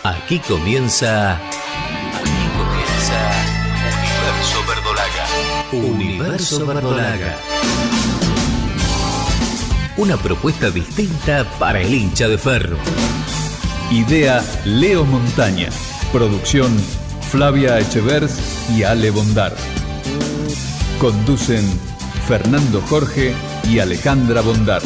Aquí comienza Universo Verdolaga. Universo Verdolaga. Una propuesta distinta para el hincha de Ferro. Idea Leo Montaña. Producción Flavia Echevers y Ale Bondar. Conducen Fernando Jorge y Alejandra Bondar.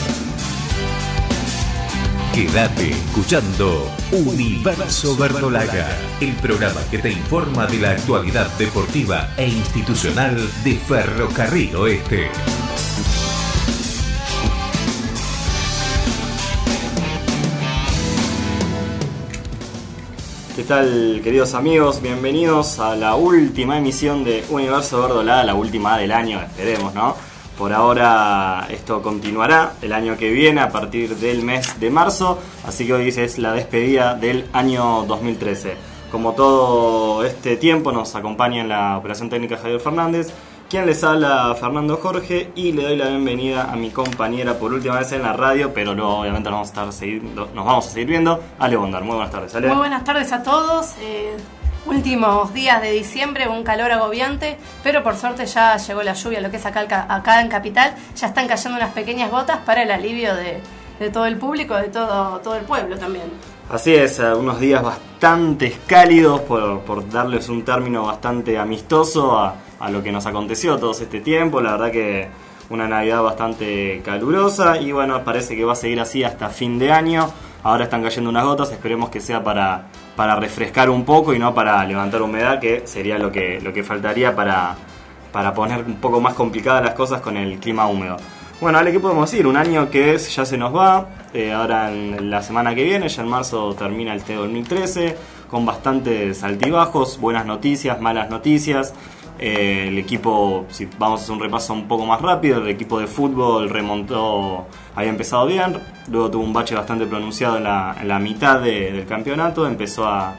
Quédate escuchando Universo Verdolaga, el programa que te informa de la actualidad deportiva e institucional de Ferrocarril Oeste. ¿Qué tal, queridos amigos? Bienvenidos a la última emisión de Universo Verdolaga, la última del año, esperemos, ¿no? Por ahora esto continuará el año que viene a partir del mes de marzo, así que hoy es la despedida del año 2013. Como todo este tiempo nos acompaña en la operación técnica Javier Fernández, quien les habla Fernando Jorge, y le doy la bienvenida a mi compañera por última vez en la radio, pero luego obviamente nos vamos a seguir viendo, Ale Bondar. Muy buenas tardes, Ale. Muy buenas tardes a todos. Últimos días de diciembre, un calor agobiante, pero por suerte ya llegó la lluvia, lo que es acá en Capital. Ya están cayendo unas pequeñas gotas para el alivio de todo el público, de todo el pueblo también. Así es, unos días bastante cálidos, por darles un término bastante amistoso a lo que nos aconteció todo este tiempo. La verdad que una Navidad bastante calurosa y bueno, parece que va a seguir así hasta fin de año. Ahora están cayendo unas gotas, esperemos que sea para refrescar un poco y no para levantar humedad, que sería lo que faltaría para poner un poco más complicadas las cosas con el clima húmedo. Bueno, Ale, ¿qué podemos decir? Un año que ya se nos va, ahora en la semana que viene, ya en marzo termina el 2013, con bastantes altibajos, buenas noticias, malas noticias. El equipo, si vamos a hacer un repaso un poco más rápido, el equipo de fútbol remontó, había empezado bien, luego tuvo un bache bastante pronunciado en la mitad del campeonato, empezó a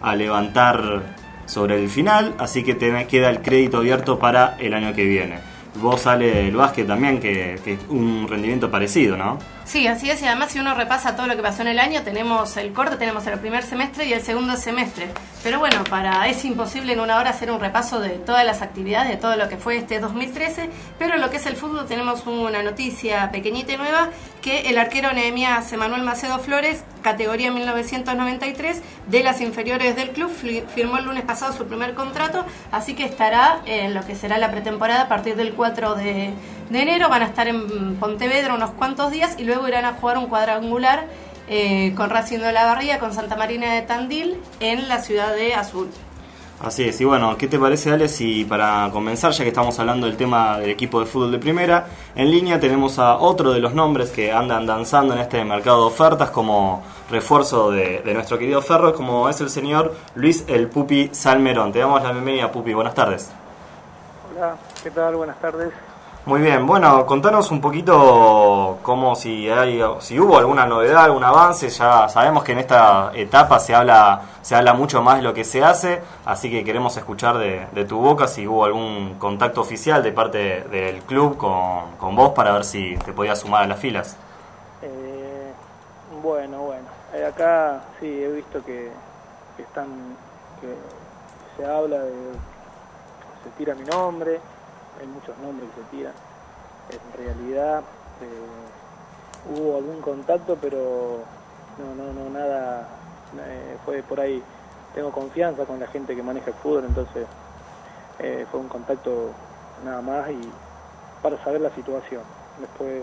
levantar sobre el final, así que queda el crédito abierto para el año que viene. Vos, Ale, el básquet también, que un rendimiento parecido, ¿no? Sí, así es, y además si uno repasa todo lo que pasó en el año, tenemos el corte, tenemos el primer semestre y el segundo semestre. Pero bueno, es imposible en una hora hacer un repaso de todas las actividades, de todo lo que fue este 2013, pero en lo que es el fútbol tenemos una noticia pequeñita y nueva, que el arquero Nehemías Emanuel Macedo Flores, categoría 1993, de las inferiores del club, firmó el lunes pasado su primer contrato, así que estará en lo que será la pretemporada a partir del 4 de enero. Van a estar en Pontevedra unos cuantos días y luego irán a jugar un cuadrangular con Racing de Olavarría, con Santa Marina de Tandil en la ciudad de Azul. Así es, y bueno, ¿qué te parece, Ale, si para comenzar, ya que estamos hablando del tema del equipo de fútbol de primera, en línea tenemos a otro de los nombres que andan danzando en este mercado de ofertas como refuerzo de nuestro querido Ferro, como es el señor Luis El Pupi Salmerón? Te damos la bienvenida, Pupi, buenas tardes. Hola, ¿qué tal? Buenas tardes. Muy bien, bueno, contanos un poquito cómo si hubo alguna novedad, algún avance. Ya sabemos que en esta etapa se habla mucho más de lo que se hace, así que queremos escuchar de tu boca si hubo algún contacto oficial de parte del club con vos para ver si te podías sumar a las filas. Bueno, acá sí he visto que se habla se tira mi nombre. Hay muchos nombres que se tiran. En realidad hubo algún contacto, pero no nada, fue por ahí. Tengo confianza con la gente que maneja el fútbol, entonces fue un contacto nada más y para saber la situación. Después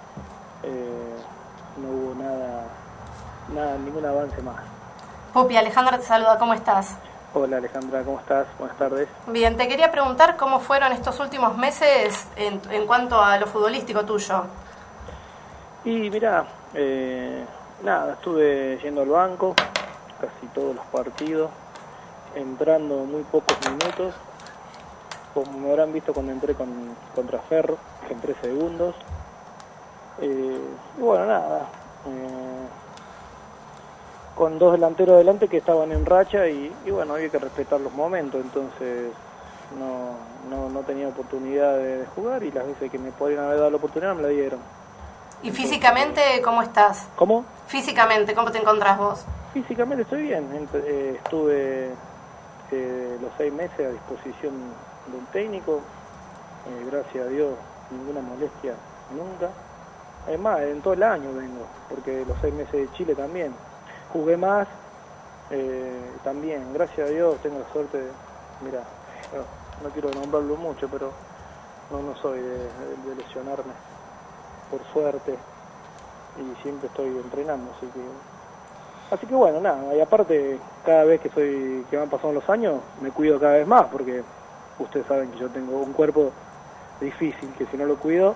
no hubo nada, ningún avance más. Pupi, Alejandra te saluda, ¿cómo estás? Hola Alejandra, ¿cómo estás? Buenas tardes. Bien, te quería preguntar cómo fueron estos últimos meses en cuanto a lo futbolístico tuyo. Y mirá, estuve yendo al banco, casi todos los partidos, entrando muy pocos minutos, como me habrán visto cuando entré contra Ferro, que entré segundos. Y bueno, con dos delanteros adelante que estaban en racha y bueno, había que respetar los momentos, entonces no tenía oportunidad de jugar y las veces que me podrían haber dado la oportunidad me la dieron. ¿Y físicamente cómo estás? ¿Cómo? Físicamente, ¿cómo te encontrás vos? Físicamente estoy bien, estuve los 6 meses a disposición del técnico, gracias a Dios ninguna molestia nunca. Además, en todo el año vengo, porque los 6 meses de Chile también. Jugué más, también, gracias a Dios tengo la suerte de, mira, no quiero nombrarlo mucho, pero no soy de lesionarme, por suerte, y siempre estoy entrenando, así que bueno, nada, y aparte, cada vez que van pasando los años, me cuido cada vez más, porque ustedes saben que yo tengo un cuerpo difícil, que si no lo cuido...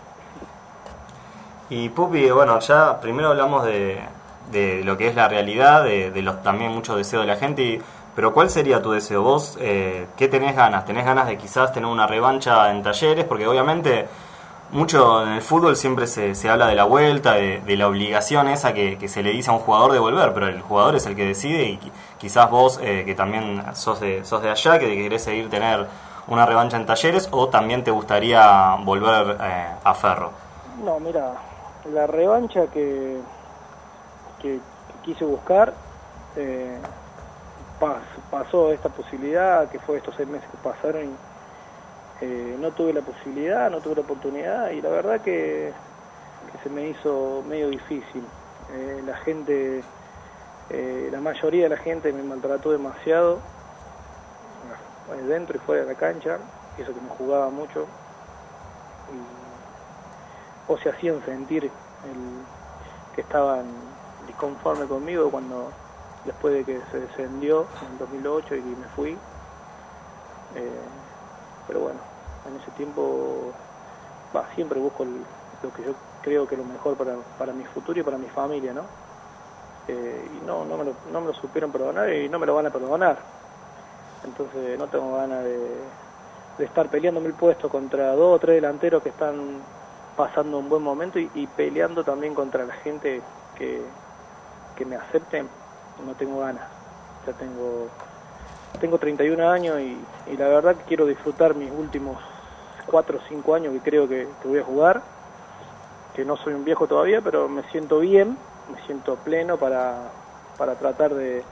Y Pupi, bueno, ya primero hablamos de lo que es la realidad, de los también muchos deseos de la gente, pero ¿cuál sería tu deseo? ¿Vos qué tenés ganas? ¿Tenés ganas de quizás tener una revancha en Talleres? Porque obviamente mucho en el fútbol siempre se habla de la vuelta, de la obligación esa que se le dice a un jugador de volver, pero el jugador es el que decide y quizás vos, que también sos de allá, que querés seguir tener una revancha en Talleres, o también te gustaría volver a Ferro. No, mira, la revancha que quise buscar, pasó esta posibilidad, que fue estos 6 meses que pasaron, y no tuve la posibilidad, no tuve la oportunidad, y la verdad que se me hizo medio difícil. La gente, la mayoría de la gente me maltrató demasiado, dentro y fuera de la cancha, eso que me jugaba mucho, o se hacían sentir que estaban disconformes conmigo cuando después de que se descendió en 2008 y me fui, pero bueno, en ese tiempo siempre busco lo que yo creo que es lo mejor para mi futuro y para mi familia, ¿no? Y no me lo supieron perdonar y no me lo van a perdonar, entonces no tengo ganas de estar peleándome el puesto contra 2 o 3 delanteros que están pasando un buen momento y peleando también contra la gente que me acepten. No tengo ganas, ya tengo 31 años y la verdad que quiero disfrutar mis últimos 4 o 5 años que creo que voy a jugar, que no soy un viejo todavía, pero me siento bien, me siento pleno para tratar de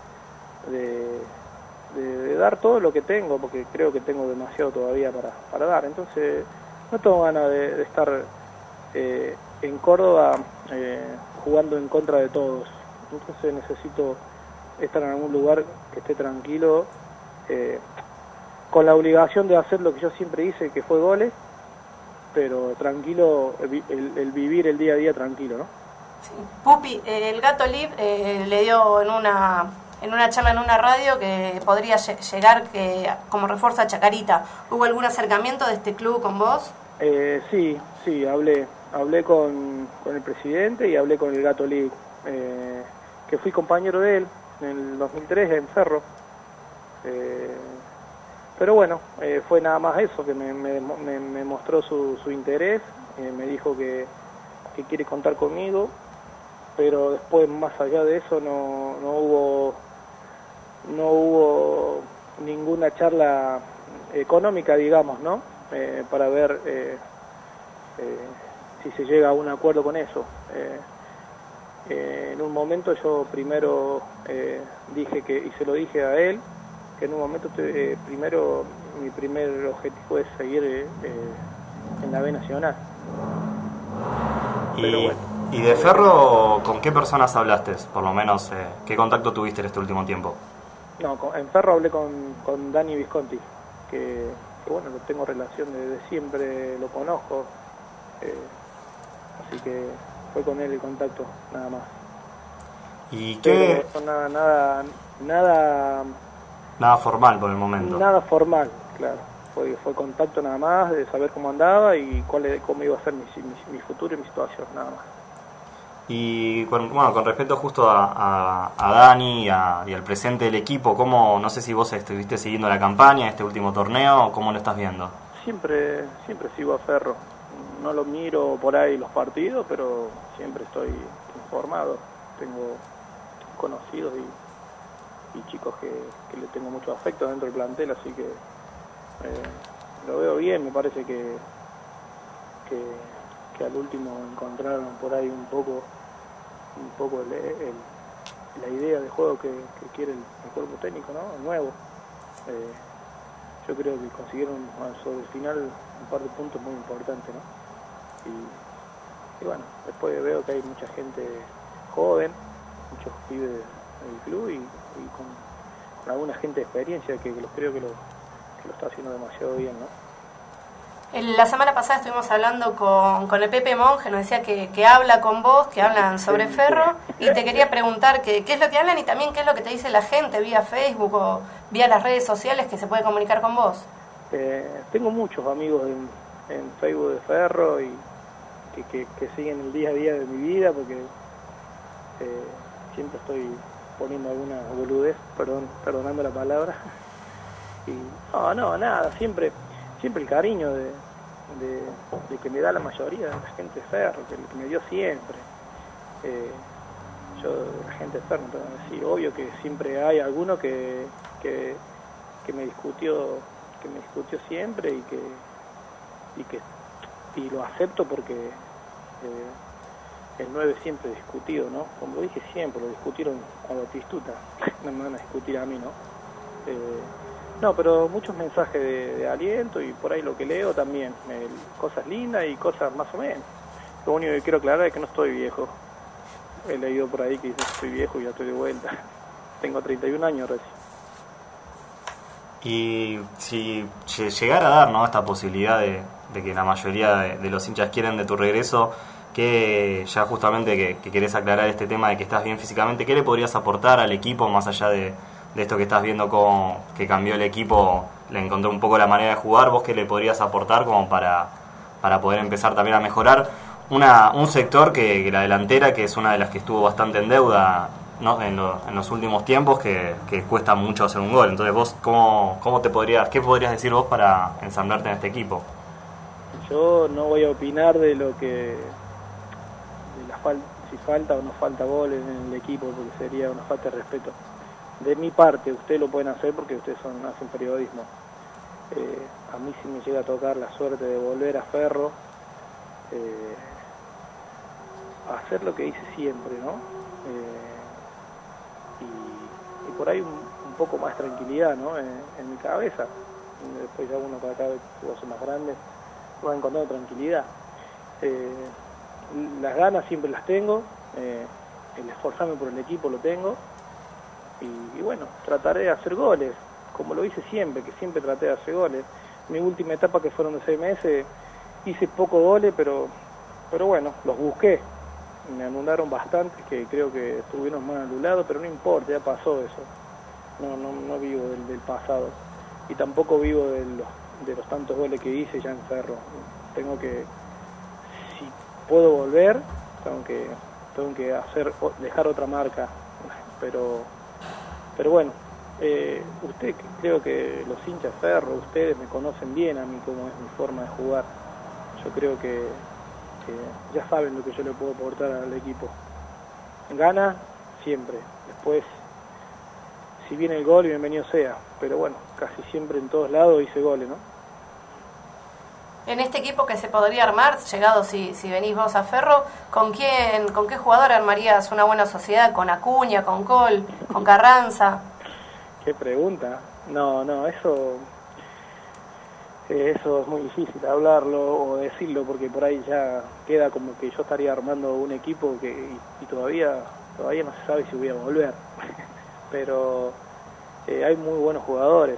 dar todo lo que tengo, porque creo que tengo demasiado todavía para dar. Entonces no tengo ganas de estar en Córdoba jugando en contra de todos. Entonces necesito estar en algún lugar que esté tranquilo, con la obligación de hacer lo que yo siempre hice, que fue goles, pero tranquilo, el vivir el día a día tranquilo, ¿no? Sí. Pupi, el Gato Lib le dio en una charla en una radio que podría llegar como refuerzo a Chacarita. ¿Hubo algún acercamiento de este club con vos? Sí, hablé con el presidente y hablé con el Gato Lib, que fui compañero de él en el 2003 en Ferro. Pero bueno, fue nada más eso, que me mostró su interés, me dijo que quiere contar conmigo, pero después, más allá de eso, no hubo ninguna charla económica, digamos, ¿no? Para ver si se llega a un acuerdo con eso. En un momento yo primero dije y se lo dije a él, que en un momento primero mi primer objetivo es seguir en la B Nacional. ¿Y de Ferro con qué personas hablaste? Por lo menos, ¿qué contacto tuviste en este último tiempo? No, en Ferro hablé con Dani Visconti, que bueno, tengo relación desde siempre, lo conozco, así que fue con él el contacto, nada más. ¿Y qué? Nada formal por el momento. Nada formal, claro. Fue contacto nada más, de saber cómo andaba y cómo iba a ser mi futuro y mi situación, nada más. Y con respecto justo a Dani y al presente del equipo, no sé si vos estuviste siguiendo la campaña, este último torneo, ¿cómo lo estás viendo? Siempre sigo a Ferro. No lo miro por ahí los partidos, pero siempre estoy informado. Tengo conocidos y chicos que le tengo mucho afecto dentro del plantel, así que lo veo bien. Me parece que al último encontraron por ahí un poco la idea de juego que quiere el cuerpo técnico, ¿no? El nuevo. Yo creo que consiguieron sobre el final un par de puntos muy importantes, ¿no? Y bueno, después veo que hay mucha gente joven, muchos pibes del club y con alguna gente de experiencia que creo que lo está haciendo demasiado bien, ¿no? La semana pasada estuvimos hablando con el Pepe Monge, nos decía que habla con vos, que hablan sobre Ferro, y te quería preguntar qué es lo que hablan y también qué es lo que te dice la gente vía Facebook o vía las redes sociales que se puede comunicar con vos. Tengo muchos amigos en Facebook de Ferro y que siguen el día a día de mi vida porque siempre estoy poniendo alguna boludez, perdonando la palabra. Y nada, siempre el cariño de que me da la mayoría de la gente de Ferro, que me dio siempre. Yo, la gente de Ferro, sí, obvio que siempre hay alguno que me discutió siempre y lo acepto porque el 9 siempre discutido, ¿no? Como lo dije siempre, lo discutieron a Batistuta, no me van a discutir a mí, ¿no? No, pero muchos mensajes de aliento y por ahí lo que leo también, cosas lindas y cosas más o menos. Lo único que quiero aclarar es que no estoy viejo. He leído por ahí que dice que estoy viejo y ya estoy de vuelta. Tengo 31 años recién. Y si llegara a dar, ¿no?, esta posibilidad de que la mayoría de los hinchas quieren de tu regreso, que ya justamente que querés aclarar este tema de que estás bien físicamente, ¿qué le podrías aportar al equipo más allá de esto que estás viendo como que cambió el equipo, le encontró un poco la manera de jugar? ¿Vos qué le podrías aportar como para poder empezar también a mejorar un sector que la delantera, que es una de las que estuvo bastante en deuda, ¿no?, en los últimos tiempos, que cuesta mucho hacer un gol? Entonces vos, ¿qué podrías decir vos para ensamblarte en este equipo? Yo no voy a opinar de lo que si falta o no falta gol en el equipo, porque sería una falta de respeto. De mi parte, ustedes lo pueden hacer porque ustedes hacen periodismo. A mí sí me llega a tocar la suerte de volver a Ferro, a hacer lo que hice siempre, ¿no? Y por ahí un poco más tranquilidad, ¿no?, en mi cabeza. Después ya uno cada vez que va a ser más grande va encontrando tranquilidad. Las ganas siempre las tengo, el esforzarme por el equipo lo tengo. Y bueno, trataré de hacer goles, como lo hice siempre, que siempre traté de hacer goles. Mi última etapa, que fueron de 6 meses, hice pocos goles, pero bueno, los busqué. Me anularon bastante, que creo que estuvieron más anulados, pero no importa, ya pasó eso. No vivo del pasado. Y tampoco vivo de los tantos goles que hice ya en Ferro. Tengo que, si puedo volver, tengo que dejar otra marca, pero bueno, creo que los hinchas Ferro, ustedes me conocen bien a mí, cómo es mi forma de jugar. Yo creo que ya saben lo que yo le puedo aportar al equipo. Gana siempre, después si viene el gol, bienvenido sea, pero bueno, casi siempre en todos lados hice goles, ¿no? En este equipo que se podría armar, llegado si venís vos a Ferro, ¿con qué jugador armarías una buena sociedad? ¿Con Acuña, con Col, con Carranza? Qué pregunta. No, eso es muy difícil hablarlo o decirlo, porque por ahí ya queda como que yo estaría armando un equipo y todavía no se sabe si voy a volver. Pero hay muy buenos jugadores.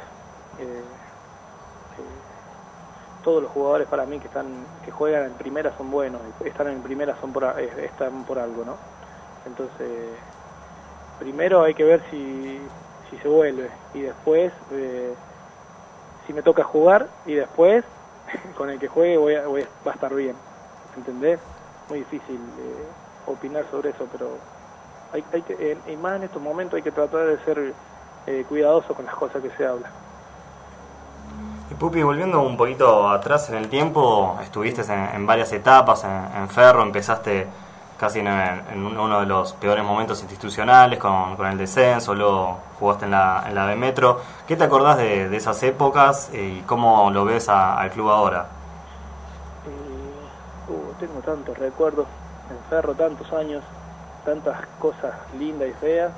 Todos los jugadores para mí que juegan en primera son buenos, están en primera están por algo, ¿no? Entonces, primero hay que ver si se vuelve, y después si me toca jugar, y después con el que juegue va a estar bien, ¿entendés? Muy difícil opinar sobre eso, pero hay que, y más en estos momentos hay que tratar de ser cuidadoso con las cosas que se hablan. Y Pupi, volviendo un poquito atrás en el tiempo, estuviste en varias etapas en Ferro, empezaste casi en uno de los peores momentos institucionales con el descenso, luego jugaste en la B Metro. ¿Qué te acordás de esas épocas y cómo lo ves al club ahora? Tengo tantos recuerdos en Ferro, tantos años. tantas cosas lindas y feas.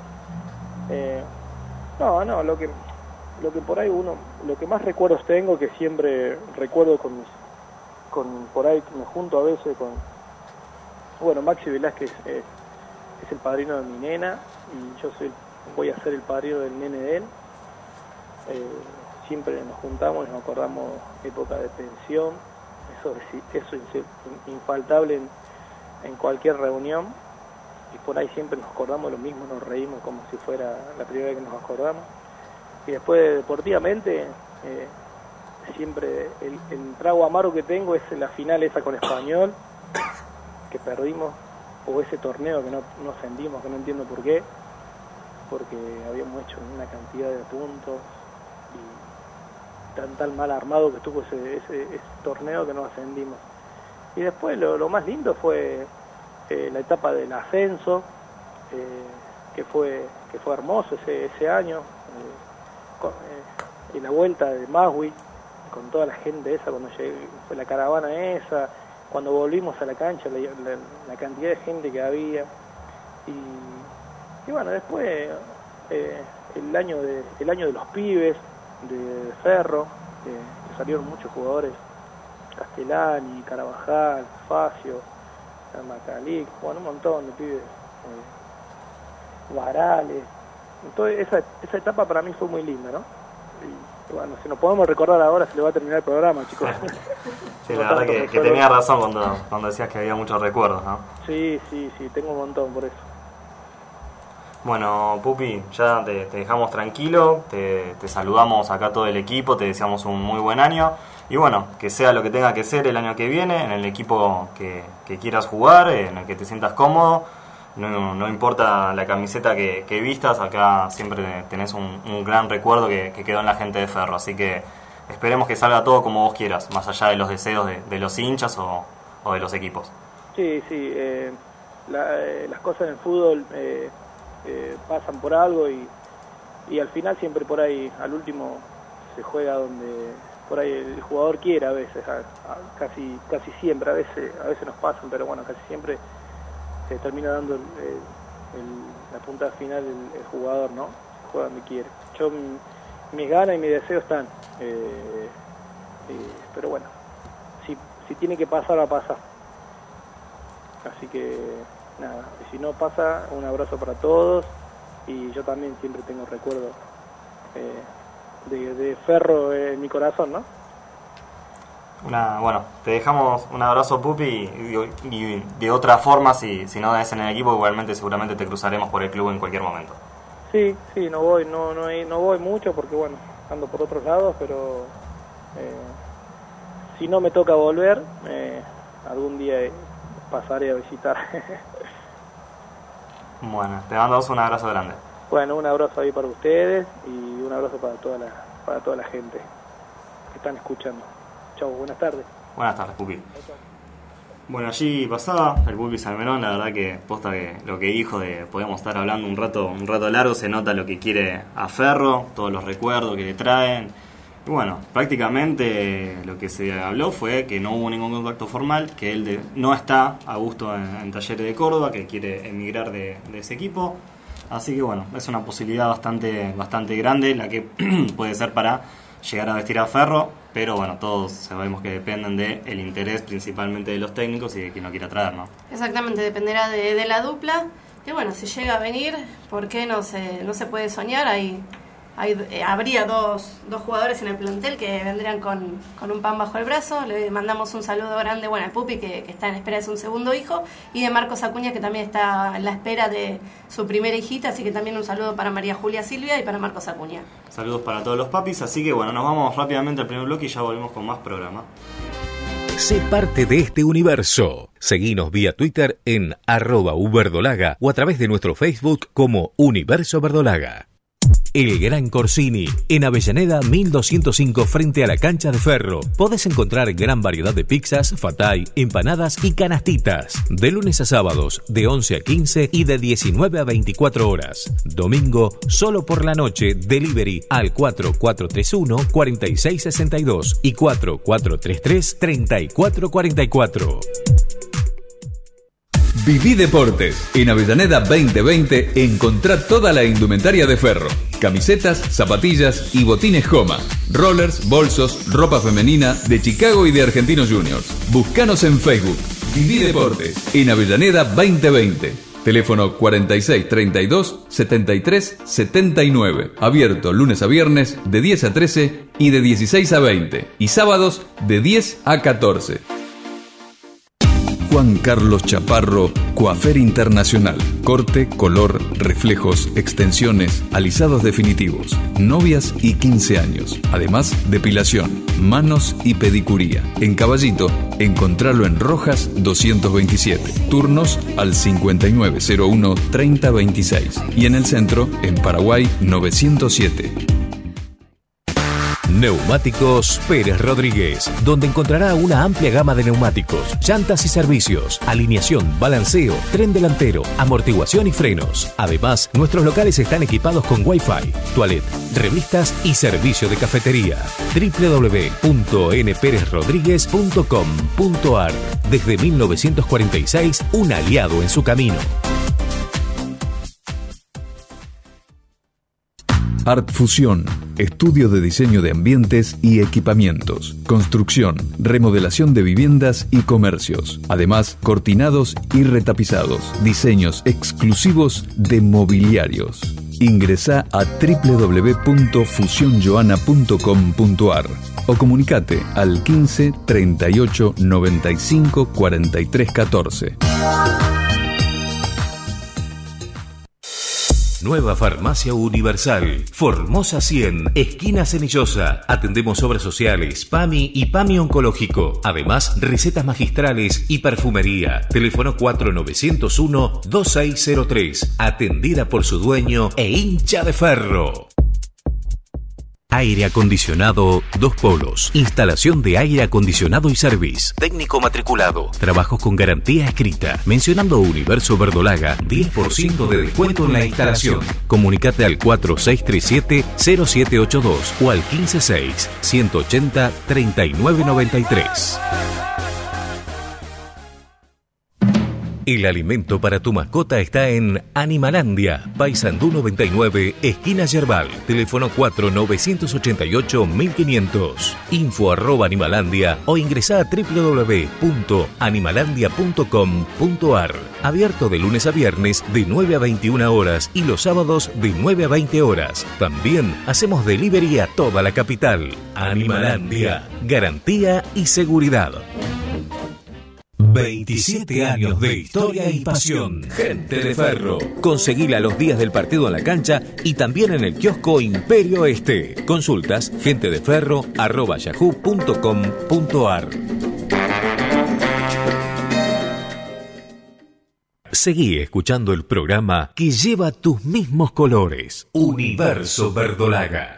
No, lo que por ahí lo que más recuerdos tengo, que siempre recuerdo por ahí me junto a veces con, Maxi Velázquez es el padrino de mi nena, y yo voy a ser el padrino del nene de él. Siempre nos juntamos y nos acordamos época de pensión, eso es infaltable en cualquier reunión, y por ahí siempre nos acordamos lo mismo, nos reímos como si fuera la primera vez que nos acordamos. Y después deportivamente, siempre el trago amargo que tengo es la final esa con Español, que perdimos, o ese torneo que no ascendimos, que no entiendo por qué, porque habíamos hecho una cantidad de puntos y tan mal armado que estuvo ese torneo que no ascendimos. Y después lo más lindo fue la etapa del ascenso, que fue hermoso ese año, y la vuelta de Magui con toda la gente esa, cuando fue la caravana esa, cuando volvimos a la cancha, la cantidad de gente que había, y bueno, después el año de los pibes de Ferro, que salieron muchos jugadores, Castellani, Carabajal, Facio, Macalic, bueno, un montón de pibes, Varales. Entonces esa etapa para mí fue muy linda, ¿no? Y bueno, si nos podemos recordar ahora se le va a terminar el programa, chicos. Sí, la verdad que tenía razón cuando decías que había muchos recuerdos, ¿no? Sí, tengo un montón por eso. Bueno, Pupi, ya te dejamos tranquilo, te saludamos acá todo el equipo, te deseamos un muy buen año, y bueno, que sea lo que tenga que ser el año que viene, en el equipo que quieras jugar, en el que te sientas cómodo. No importa la camiseta que vistas, acá siempre tenés un gran recuerdo que quedó en la gente de Ferro, así que esperemos que salga todo como vos quieras, más allá de los deseos de los hinchas o de los equipos. Sí, las cosas en el fútbol pasan por algo, y al final siempre por ahí, al último, se juega donde por ahí el jugador quiere, a veces, casi siempre, a veces nos pasan, pero bueno, casi siempre se termina dando la punta final el jugador, ¿no? Juega donde quiere. Yo, mis ganas y mis deseos están, pero bueno, si tiene que pasar, va a pasar. Así que nada, y si no pasa, un abrazo para todos, y yo también siempre tengo recuerdos de Ferro en mi corazón, ¿no? Bueno, te dejamos un abrazo, Pupi, y de otra forma, si no es en el equipo, igualmente seguramente te cruzaremos por el club en cualquier momento. Sí, no voy mucho porque bueno, ando por otros lados, pero si no me toca volver, algún día pasaré a visitar. Bueno, te mandamos un abrazo grande. Bueno, un abrazo ahí para ustedes y un abrazo para toda la gente que están escuchando. Chau, buenas tardes. Buenas tardes, Pupi. Bueno, allí pasaba el Pupi Salmerón, la verdad que posta que lo que dijo de podemos estar hablando un rato largo, se nota lo que quiere a Ferro, todos los recuerdos que le traen. Y bueno, prácticamente lo que se habló fue que no hubo ningún contacto formal, que él no está a gusto en Talleres de Córdoba, que quiere emigrar de ese equipo. Así que bueno, es una posibilidad bastante grande la que puede ser para llegar a vestir a Ferro, pero bueno, todos sabemos que dependen del interés principalmente de los técnicos y de quien lo quiera traer, ¿no? Exactamente, dependerá de la dupla. Y bueno, si llega a venir, ¿por qué no se puede soñar? Habría dos jugadores en el plantel que vendrían con un pan bajo el brazo. Le mandamos un saludo grande, bueno, a Pupi, que está en espera de su segundo hijo, y de Marcos Acuña, que también está en la espera de su primera hijita, así que también un saludo para María Julia Silvia y para Marcos Acuña. Saludos para todos los papis, así que bueno, nos vamos rápidamente al primer bloque y ya volvemos con más programa. Sé parte de este universo. Seguinos vía Twitter en @uberdolaga o a través de nuestro Facebook como Universo Verdolaga. El Gran Corsini, en Avellaneda 1205 frente a la cancha de Ferro. Podés encontrar gran variedad de pizzas, fatay, empanadas y canastitas. De lunes a sábados, de 11 a 15 y de 19 a 24 horas. Domingo, solo por la noche, delivery al 4431-4662 y 4433-3444. Viví Deportes. En Avellaneda 2020 encontrá toda la indumentaria de ferro. Camisetas, zapatillas y botines Joma. Rollers, bolsos, ropa femenina de Chicago y de Argentinos Juniors. Búscanos en Facebook. Viví Deportes. En Avellaneda 2020. Teléfono 46 32 73 79. Abierto lunes a viernes de 10 a 13 y de 16 a 20. Y sábados de 10 a 14. Juan Carlos Chaparro, Coafer Internacional. Corte, color, reflejos, extensiones, alisados definitivos, novias y 15 años. Además, depilación, manos y pedicuría. En Caballito, encontralo en Rojas 227. Turnos al 5901-3026. Y en el centro, en Paraguay 907. Neumáticos Pérez Rodríguez, donde encontrará una amplia gama de neumáticos, llantas y servicios, alineación, balanceo, tren delantero, amortiguación y frenos. Además, nuestros locales están equipados con Wi-Fi, toilet, revistas y servicio de cafetería. www.nperezrodriguez.com.ar. Desde 1946, un aliado en su camino. Art Fusión, estudio de diseño de ambientes y equipamientos, construcción, remodelación de viviendas y comercios, además cortinados y retapizados, diseños exclusivos de mobiliarios. Ingresá a www.fusionjoana.com.ar o comunicate al 15 38 95 43 14. Nueva Farmacia Universal, Formosa 100, esquina Cenillosa. Atendemos obras sociales, PAMI y PAMI oncológico. Además, recetas magistrales y perfumería. Teléfono 4901-2603. Atendida por su dueño e hincha de ferro. Aire acondicionado Dos Polos. Instalación de aire acondicionado y service. Técnico matriculado. Trabajos con garantía escrita. Mencionando Universo Verdolaga, 10% de descuento en la instalación. Comunicate al 4637-0782 o al 156-180-3993. El alimento para tu mascota está en Animalandia, Paysandú 99, esquina Yerbal. Teléfono 4988-1500. Info@animalandia o ingresá a www.animalandia.com.ar. Abierto de lunes a viernes de 9 a 21 horas y los sábados de 9 a 20 horas. También hacemos delivery a toda la capital. Animalandia, garantía y seguridad. 27 años de historia y pasión. Gente de Ferro. Conseguila los días del partido en la cancha y también en el kiosco Imperio Este. Consultas gentedeferro@yahoo.com.ar. Seguí escuchando el programa que lleva tus mismos colores. Universo Verdolaga.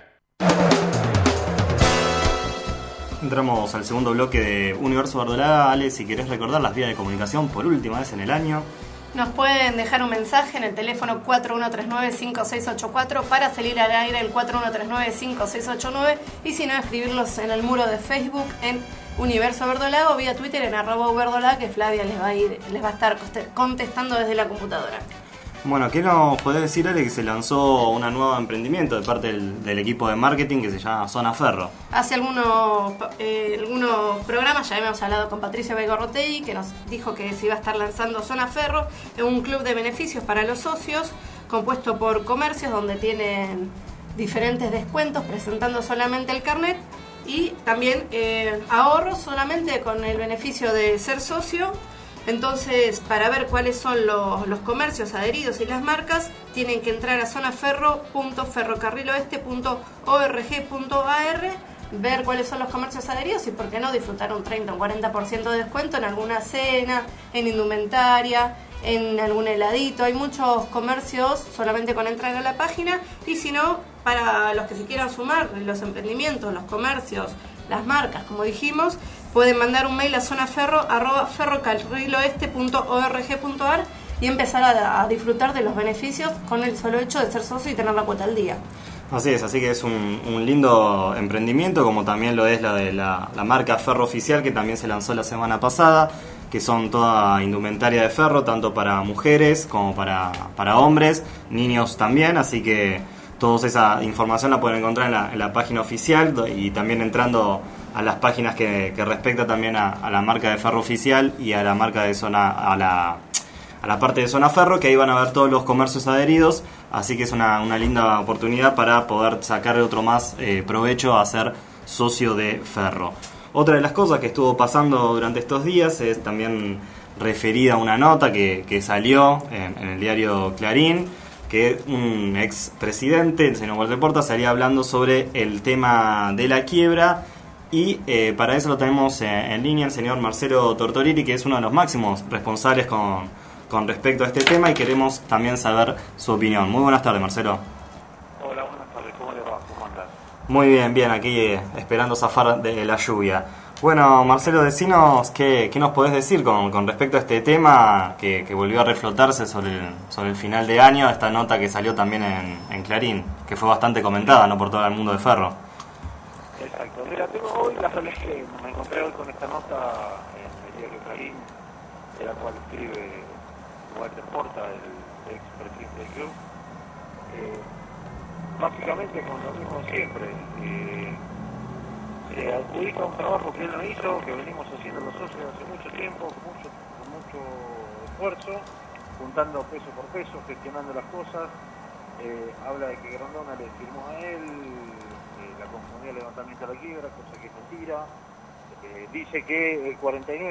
Entramos al segundo bloque de Universo Verdolaga. Ale, si querés recordar las vías de comunicación por última vez en el año. Nos pueden dejar un mensaje en el teléfono 4139-5684 para salir al aire el 4139-5689 y si no, escribirlos en el muro de Facebook en Universo Verdolaga o vía Twitter en @verdolaga, que Flavia les va a estar contestando desde la computadora. Bueno, ¿qué nos podés decir, Ale, que se lanzó un nuevo emprendimiento de parte del equipo de marketing que se llama Zona Ferro? Hace algunos programas ya habíamos hablado con Patricia Baigorrotegui, que nos dijo que se iba a estar lanzando Zona Ferro, un club de beneficios para los socios, compuesto por comercios donde tienen diferentes descuentos presentando solamente el carnet y también ahorros solamente con el beneficio de ser socio. Entonces, para ver cuáles son los comercios adheridos y las marcas, tienen que entrar a zonaferro.ferrocarriloeste.org.ar, ver cuáles son los comercios adheridos y, por qué no, disfrutar un 30 o 40% de descuento en alguna cena, en indumentaria, en algún heladito. Hay muchos comercios solamente con entrar a la página y, si no, para los que se quieran sumar, los emprendimientos, los comercios, las marcas, como dijimos, pueden mandar un mail a zonaferro@ferrocarriloeste.org.ar y empezar a disfrutar de los beneficios con el solo hecho de ser socio y tener la cuota al día. Así es, así que es un lindo emprendimiento, como también lo es la de la marca Ferro Oficial, que también se lanzó la semana pasada. que son toda indumentaria de ferro, tanto para mujeres como para hombres, niños también, así que toda esa información la pueden encontrar en la página oficial y también entrando a las páginas que respecta también a la marca de Ferro Oficial y a la marca de zona, a la parte de Zona Ferro, que ahí van a ver todos los comercios adheridos, así que es una linda oportunidad para poder sacar otro más provecho a ser socio de Ferro. Otra de las cosas que estuvo pasando durante estos días es también referida a una nota que salió en el diario Clarín, que un expresidente, el señor Walter Porta, salía hablando sobre el tema de la quiebra y para eso lo tenemos en línea el señor Marcelo Tortorelli, que es uno de los máximos responsables con respecto a este tema y queremos también saber su opinión. Muy buenas tardes, Marcelo. Hola, buenas tardes, ¿cómo le va? ¿Cómo andas? Muy bien, aquí esperando zafar de la lluvia. Bueno, Marcelo, decinos qué nos podés decir con respecto a este tema que volvió a reflotarse sobre el final de año, esta nota que salió también en Clarín, que fue bastante comentada, ¿no?, por todo el mundo de Ferro. Exacto, mira, tengo hoy, la verdad es que me encontré hoy con esta nota en el diario Clarín, de la cual escribe Walter Porta, el expresidente del club, básicamente con lo mismo siempre. Se adjudica un trabajo que él no hizo, que venimos haciendo los socios hace mucho tiempo, con mucho esfuerzo, juntando peso por peso, gestionando las cosas. Habla de que Grondona le firmó a él, la confundía el levantamiento de la quiebra, cosa que es mentira. Dice que el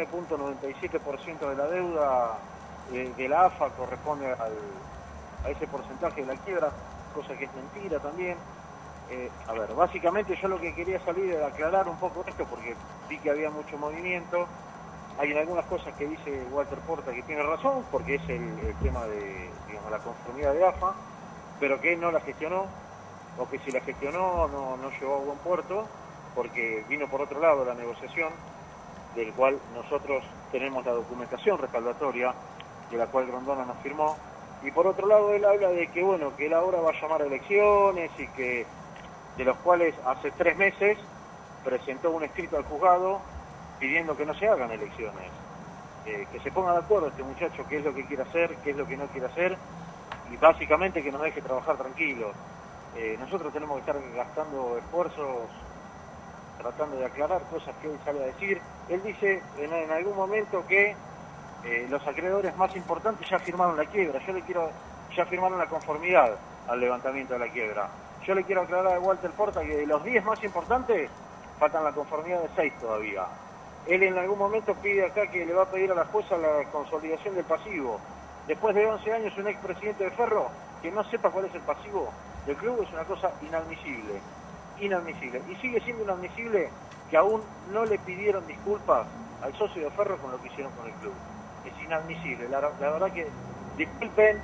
49.97% de la deuda de la AFA corresponde a ese porcentaje de la quiebra, cosa que es mentira también. A ver, básicamente yo lo que quería salir era aclarar un poco esto porque vi que había mucho movimiento. Hay algunas cosas que dice Walter Porta que tiene razón, porque es el tema de, digamos, la conformidad de AFA, pero que él no la gestionó, o que si la gestionó no llegó a buen puerto, porque vino por otro lado la negociación, del cual nosotros tenemos la documentación respaldatoria, de la cual Grondona nos firmó, y por otro lado él habla de que, bueno, que él ahora va a llamar a elecciones y que de los cuales hace 3 meses presentó un escrito al juzgado pidiendo que no se hagan elecciones, que se ponga de acuerdo este muchacho qué es lo que quiere hacer, qué es lo que no quiere hacer, y básicamente que nos deje trabajar tranquilos. Nosotros tenemos que estar gastando esfuerzos tratando de aclarar cosas que él sale a decir. Él dice en algún momento que los acreedores más importantes ya firmaron la quiebra, ya firmaron la conformidad al levantamiento de la quiebra. Yo le quiero aclarar a Walter Porta que de los 10 más importantes faltan la conformidad de 6 todavía. Él en algún momento pide acá que le va a pedir a la jueza la consolidación del pasivo. Después de 11 años un expresidente de Ferro que no sepa cuál es el pasivo del club es una cosa inadmisible. Inadmisible. Y sigue siendo inadmisible que aún no le pidieron disculpas al socio de Ferro con lo que hicieron con el club. Es inadmisible. La verdad que, disculpen,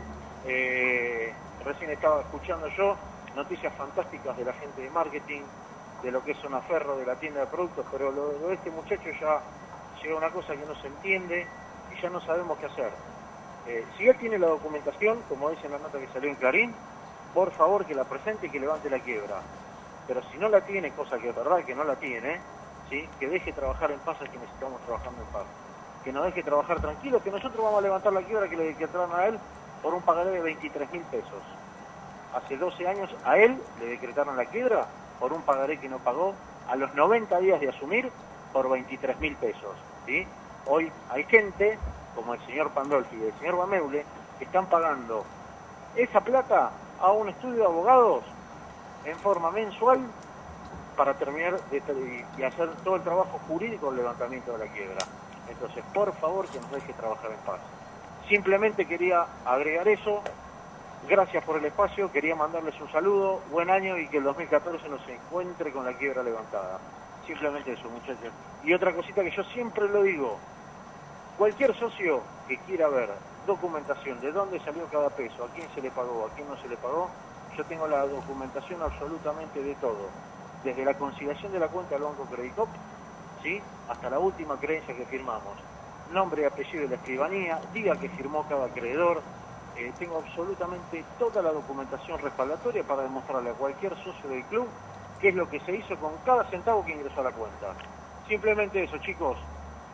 recién estaba escuchando yo noticias fantásticas de la gente de marketing, de lo que es Zona Ferro, de la tienda de productos, pero lo de este muchacho ya llega una cosa que no se entiende y ya no sabemos qué hacer. Si él tiene la documentación, como dice en la nota que salió en Clarín, por favor que la presente y que levante la quiebra. Pero si no la tiene, cosa que es verdad que no la tiene, ¿sí?, que deje trabajar en paz a quienes estamos trabajando en paz. Que nos deje trabajar tranquilo, que nosotros vamos a levantar la quiebra que le decretaron a él por un pagaré de 23.000 pesos. Hace 12 años a él le decretaron la quiebra por un pagaré que no pagó a los 90 días de asumir por 23.000 pesos. ¿Sí? Hoy hay gente, como el señor Pandolfi y el señor Bameule, que están pagando esa plata a un estudio de abogados en forma mensual para terminar y hacer todo el trabajo jurídico del levantamiento de la quiebra. Entonces, por favor, que nos deje trabajar en paz. Simplemente quería agregar eso. Gracias por el espacio, quería mandarles un saludo, buen año y que el 2014 nos encuentre con la quiebra levantada. Simplemente eso, muchachos. Y otra cosita que yo siempre lo digo, cualquier socio que quiera ver documentación de dónde salió cada peso, a quién se le pagó, a quién no se le pagó, yo tengo la documentación absolutamente de todo, desde la conciliación de la cuenta del Banco Credicop, ¿sí?, hasta la última creencia que firmamos, nombre y apellido de la escribanía, día que firmó cada acreedor. Tengo absolutamente toda la documentación respaldatoria para demostrarle a cualquier socio del club qué es lo que se hizo con cada centavo que ingresó a la cuenta. Simplemente eso, chicos.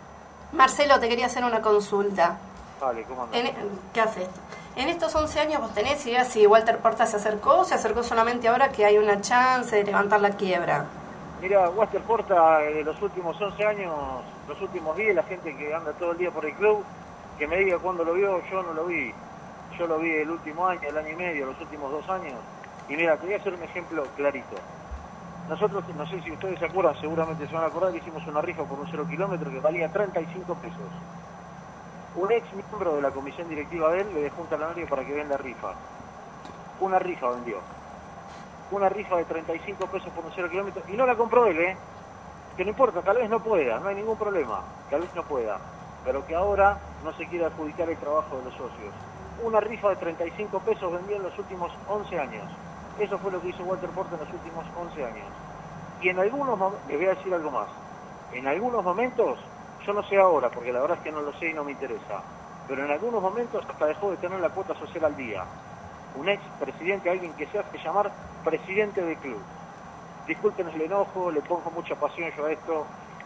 Marcelo, te quería hacer una consulta. Vale, ¿cómo andás? ¿Qué hace esto? En estos 11 años, ¿vos tenés idea si Walter Porta se acercó solamente ahora que hay una chance de levantar la quiebra? Mira, Walter Porta, los últimos 11 años, los últimos 10, la gente que anda todo el día por el club, que me diga cuándo lo vio, yo no lo vi. Yo lo vi el último año, el año y medio, los últimos 2 años. Y mira, te voy a hacer un ejemplo clarito. Nosotros, no sé si ustedes se acuerdan, seguramente se van a acordar que hicimos una rifa por un 0 kilómetro que valía 35 pesos. Un ex miembro de la comisión directiva de él le dejó un talonario para que venda rifa. Una rifa vendió. Una rifa de 35 pesos por un 0 kilómetro. Y no la compró él, que no importa, tal vez no pueda, no hay ningún problema. Tal vez no pueda. Pero que ahora no se quiere adjudicar el trabajo de los socios. Una rifa de 35 pesos vendió en los últimos 11 años. Eso fue lo que hizo Walter Porta en los últimos 11 años. Y en algunos momentos, les voy a decir algo más. En algunos momentos, yo no sé ahora, porque la verdad es que no lo sé y no me interesa, pero en algunos momentos hasta dejó de tener la cuota social al día. Un ex presidente, alguien que se hace llamar presidente del club. Disculpen el enojo, le pongo mucha pasión yo a esto,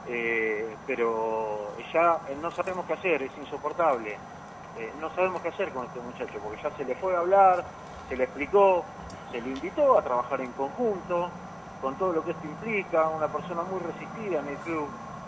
pero ya no sabemos qué hacer, es insoportable. No sabemos qué hacer con este muchacho, porque ya se le fue a hablar, se le explicó, se le invitó a trabajar en conjunto, con todo lo que esto implica, una persona muy resistida en el club.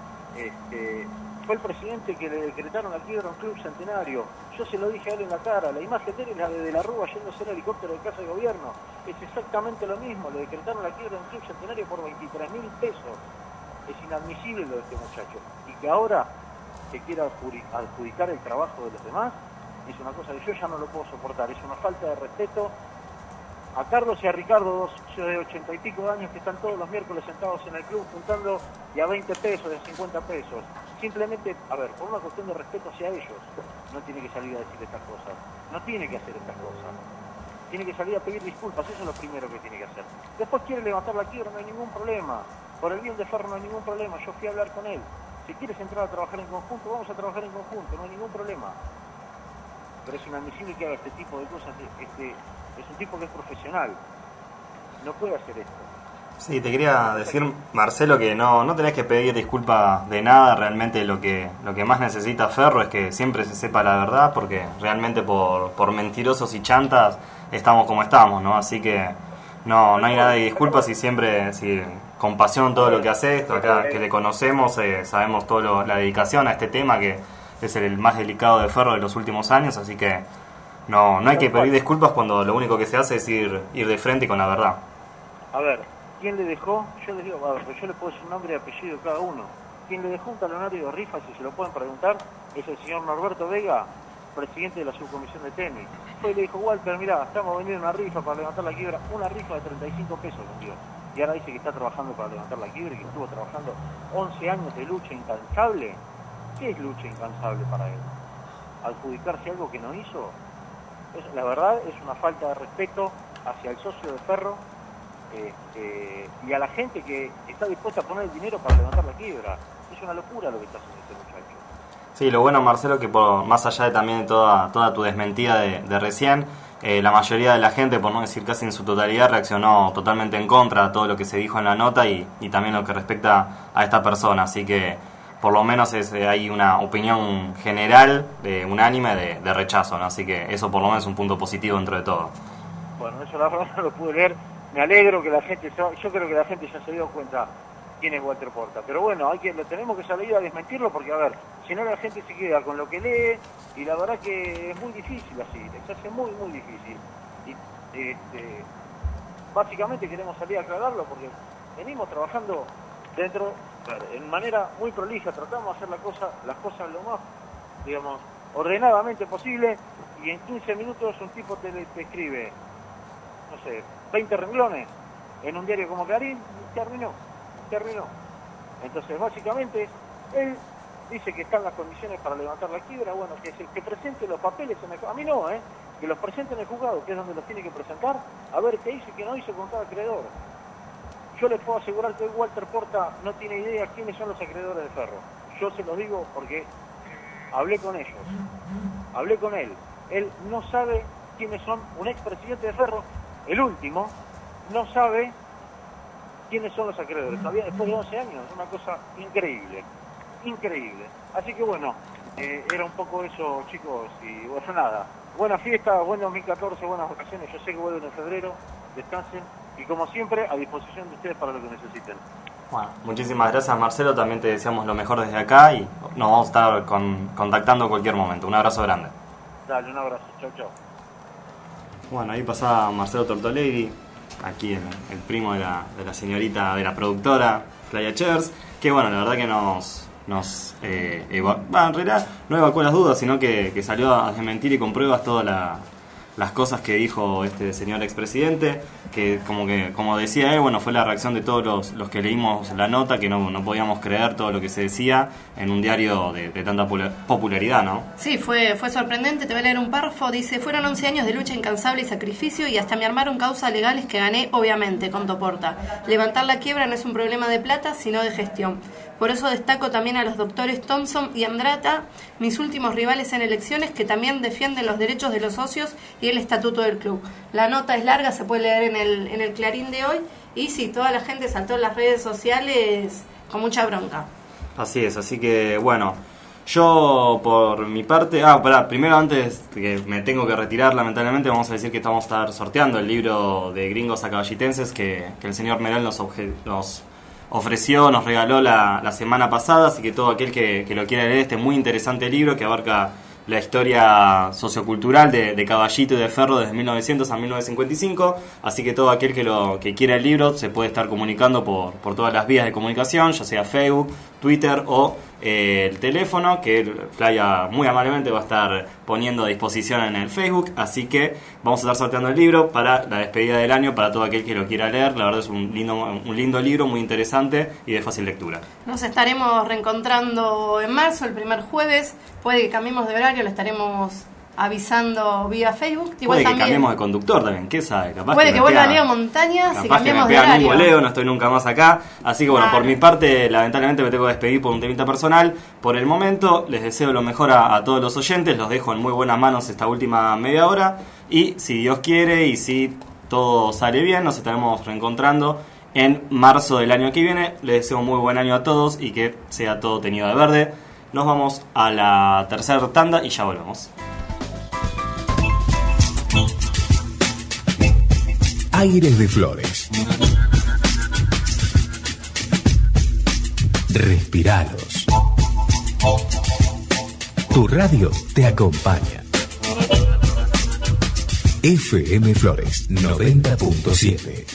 Fue el presidente que le decretaron la quiebra a un club centenario. Yo se lo dije a él en la cara, la imagen de él es la de la Rúa yéndose en helicóptero de casa de gobierno. Es exactamente lo mismo, le decretaron la quiebra a un club centenario por 23.000 pesos. Es inadmisible lo de este muchacho. Y que ahora se quiera adjudicar el trabajo de los demás, es una cosa que yo ya no lo puedo soportar. Es una falta de respeto a Carlos y a Ricardo, dos de 80 y pico de años que están todos los miércoles sentados en el club juntando y a 20 pesos, de 50 pesos. Simplemente, a ver, por una cuestión de respeto hacia ellos, no tiene que salir a decir estas cosas. No tiene que hacer estas cosas. Tiene que salir a pedir disculpas, eso es lo primero que tiene que hacer. Después quiere levantar la quiebra, no hay ningún problema. Por el bien de Ferro no hay ningún problema, yo fui a hablar con él. Si quieres entrar a trabajar en conjunto, vamos a trabajar en conjunto, no hay ningún problema. Pero es inadmisible que haga este tipo de cosas, es un tipo que es profesional, no puede hacer esto. Sí, te quería decir, Marcelo, que no tenés que pedir disculpas de nada. Realmente lo que más necesita Ferro es que siempre se sepa la verdad, porque realmente por mentirosos y chantas estamos como estamos, ¿no? Así que no hay nada de disculpas y siempre con pasión todo lo que haces. Acá que le conocemos, sabemos toda la dedicación a este tema, que es el más delicado de Ferro de los últimos años, así que no hay que pedir disculpas cuando lo único que se hace es ir de frente y con la verdad. A ver, ¿quién le dejó? Yo les digo, a ver, yo le puedo decir nombre y apellido de cada uno. Quien le dejó un talonario de rifa, si se lo pueden preguntar, es el señor Norberto Vega, presidente de la subcomisión de tenis. Fue y le dijo, Walter, mirá, estamos vendiendo una rifa para levantar la quiebra, una rifa de 35 pesos vendió. Y ahora dice que está trabajando para levantar la quiebra y que estuvo trabajando 11 años de lucha incansable. ¿Qué es lucha incansable para él? ¿Adjudicarse algo que no hizo? La verdad es una falta de respeto hacia el socio de Ferro y a la gente que está dispuesta a poner el dinero para levantar la quiebra. Es una locura lo que está haciendo este muchacho. Sí, lo bueno, Marcelo, que más allá de también de toda tu desmentida de recién, la mayoría de la gente, por no decir casi en su totalidad, reaccionó totalmente en contra de todo lo que se dijo en la nota y también lo que respecta a esta persona. Así que por lo menos hay una opinión general, unánime, de rechazo, ¿no? Así que eso por lo menos es un punto positivo dentro de todo. Bueno, eso la verdad no lo pude leer. Me alegro que la gente, yo creo que la gente ya se dio cuenta quién es Walter Porta. Pero bueno, tenemos que salir a desmentirlo porque, a ver, si no la gente se queda con lo que lee y la verdad que es muy difícil así, se hace muy, muy difícil. Y básicamente queremos salir a aclararlo porque venimos trabajando en manera muy prolija, tratamos de hacer las cosas lo más, digamos, ordenadamente posible y en 15 minutos un tipo te escribe, no sé, 20 renglones en un diario como Clarín, terminó. Entonces, básicamente, él dice que están las condiciones para levantar la quiebra, bueno, que presente los papeles en el juzgado, a mí no, que los presente en el juzgado, que es donde los tiene que presentar, a ver qué hizo y qué no hizo con cada acreedor. Yo les puedo asegurar que Walter Porta no tiene idea quiénes son los acreedores de Ferro. Yo se los digo porque hablé con ellos, hablé con él. Él no sabe quiénes son, un expresidente de Ferro, el último, no sabe quiénes son los acreedores. Todavía después de 11 años, es una cosa increíble. increíble. Así que bueno, era un poco eso, chicos, y bueno, nada. Buena fiesta, buen 2014, buenas vacaciones. Yo sé que vuelven en febrero, descansen y como siempre a disposición de ustedes para lo que necesiten. Bueno, muchísimas gracias, Marcelo, también te deseamos lo mejor desde acá y nos vamos a estar contactando en cualquier momento. Un abrazo grande. Dale, un abrazo, chau, chau. Bueno, ahí pasaba Marcelo Tortolevi, aquí el primo de la señorita, de la productora Playa Chairs, que bueno, la verdad que en realidad no evacuó las dudas, sino que salió a desmentir y con pruebas todas las cosas que dijo este señor expresidente, que como decía él, bueno, fue la reacción de todos los que leímos la nota, que no podíamos creer todo lo que se decía en un diario de tanta popularidad, ¿no? Sí, fue sorprendente. Te voy a leer un párrafo. Dice: fueron 11 años de lucha incansable y sacrificio, y hasta me armaron causas legales que gané, obviamente, contó Porta. Levantar la quiebra no es un problema de plata, sino de gestión. Por eso destaco también a los doctores Thompson y Andrata, mis últimos rivales en elecciones, que también defienden los derechos de los socios y el estatuto del club. La nota es larga, se puede leer en el Clarín de hoy, y sí, toda la gente saltó en las redes sociales con mucha bronca. Así es, así que bueno, yo por mi parte, primero antes que me tengo que retirar lamentablemente, vamos a decir que vamos a estar sorteando el libro de Gringos a Caballitenses que el señor Meral nos ofreció, nos regaló la semana pasada, así que todo aquel que lo quiera leer, este muy interesante libro que abarca la historia sociocultural de Caballito y de Ferro desde 1900 a 1955, así que todo aquel que quiera el libro se puede estar comunicando por todas las vías de comunicación, ya sea Facebook, Twitter o el teléfono, que Playa muy amablemente va a estar poniendo a disposición en el Facebook, así que vamos a estar sorteando el libro para la despedida del año, para todo aquel que lo quiera leer. La verdad es un lindo libro, muy interesante y de fácil lectura. Nos estaremos reencontrando en marzo, el primer jueves. Puede que cambiemos de horario, lo estaremos avisando vía Facebook. Igual puede también, que cambiemos de conductor también, ¿qué sabe? Capaz puede que vuelva Leo Montañas y cambiemos de horario. Un voleo, no estoy nunca más acá. Así que bueno, por mi parte, lamentablemente me tengo que despedir por un temita personal. Por el momento, les deseo lo mejor a todos los oyentes. Los dejo en muy buenas manos esta última media hora. Y si Dios quiere y si todo sale bien, nos estaremos reencontrando en marzo del año que viene. Les deseo un muy buen año a todos y que sea todo teñido de verde. Nos vamos a la tercera tanda y ya volvemos. Aires de Flores. Respiralos. Tu radio te acompaña. FM Flores 90.7.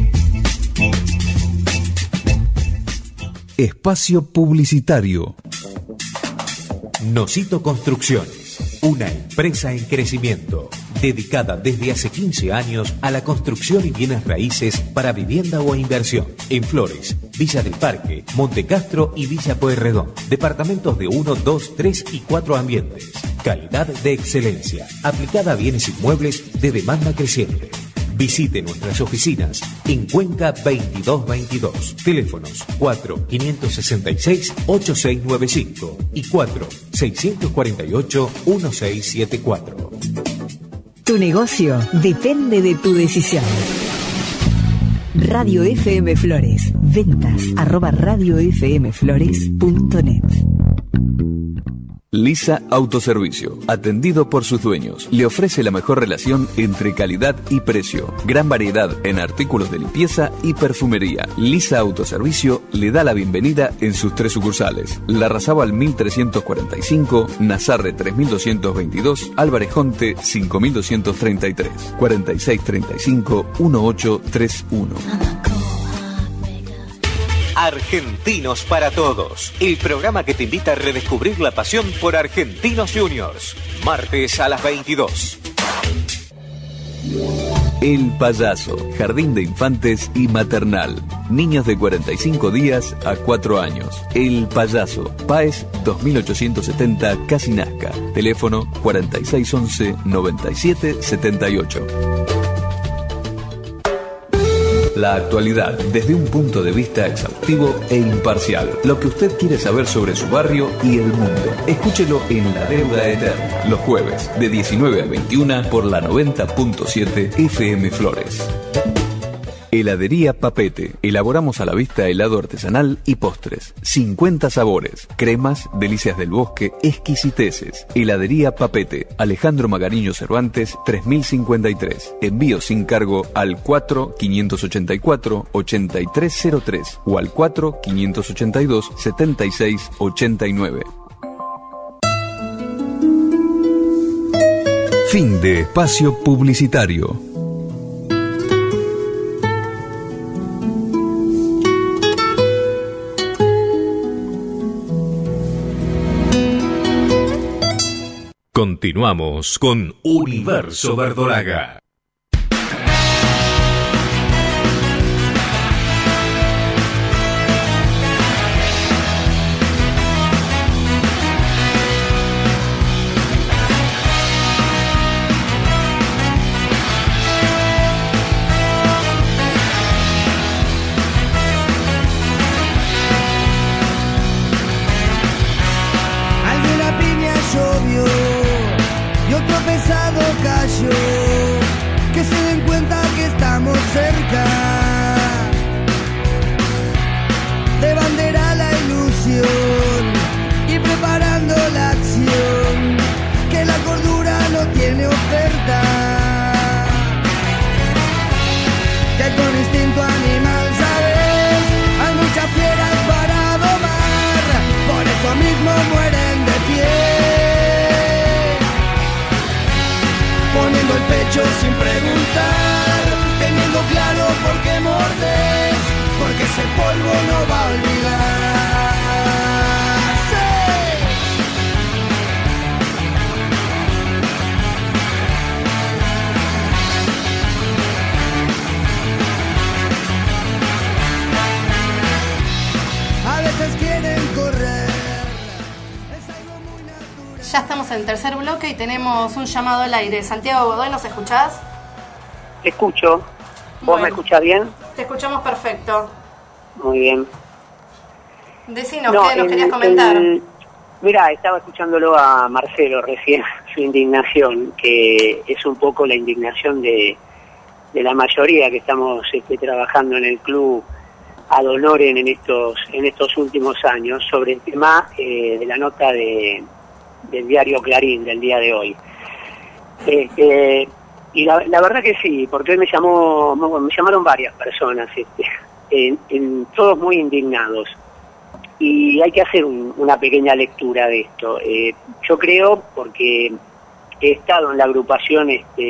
Espacio publicitario. Nosito Construcciones, una empresa en crecimiento, dedicada desde hace 15 años a la construcción y bienes raíces para vivienda o inversión. En Flores, Villa del Parque, Montecastro y Villa Pueyrredón. Departamentos de 1, 2, 3 y 4 ambientes. Calidad de excelencia, aplicada a bienes inmuebles de demanda creciente. Visite nuestras oficinas en Cuenca 2222. Teléfonos 4-566-8695 y 4-648-1674. Tu negocio depende de tu decisión. Radio FM Flores. Ventas @radiofmflores.net. Lisa Autoservicio, atendido por sus dueños, le ofrece la mejor relación entre calidad y precio. Gran variedad en artículos de limpieza y perfumería. Lisa Autoservicio le da la bienvenida en sus 3 sucursales: Larrazábal 1345, Nazarre 3222, Álvarez Jonte 5233, 4635-1831. Argentinos para Todos, el programa que te invita a redescubrir la pasión por Argentinos Juniors. Martes a las 22. El Payaso, jardín de infantes y maternal. Niños de 45 días a 4 años. El Payaso, Páez 2870, Casi Nazca. Teléfono 4611-9778. La actualidad desde un punto de vista exhaustivo e imparcial. Lo que usted quiere saber sobre su barrio y el mundo. Escúchelo en La Deuda Eterna, los jueves de 19 a 21 por la 90.7 FM Flores. Heladería Papete. Elaboramos a la vista helado artesanal y postres. 50 sabores, cremas, delicias del bosque, exquisiteces. Heladería Papete. Alejandro Magariño Cervantes, 3053. Envío sin cargo al 4584-8303 o al 4582-7689. Fin de espacio publicitario. Continuamos con Universo Verdolaga. Que se den cuenta que estamos cerca. De bandera la ilusión y preparando la acción, que la cordura no tiene oferta. Que con instinto animal, sabes, hay muchas fieras para domar, por eso mismo mueren de pie, poniendo el pecho sin preguntar, teniendo claro por qué mordes, porque ese polvo no va a olvidarse. A veces quieren correr. Ya estamos en el tercer bloque y tenemos un llamado al aire. Santiago Godoy, ¿nos escuchás? Te escucho. ¿Vos Bueno, me escuchás bien? Te escuchamos perfecto. Muy bien. Decinos, ¿qué nos querías comentar? Mirá, estaba escuchándolo a Marcelo recién, su indignación, que es un poco la indignación de la mayoría que estamos trabajando en el club ad honorem en estos últimos años, sobre el tema de la nota del diario Clarín del día de hoy. Y la verdad que sí, porque hoy me llamaron varias personas, todos muy indignados. Y hay que hacer una pequeña lectura de esto. Yo creo, porque he estado en la agrupación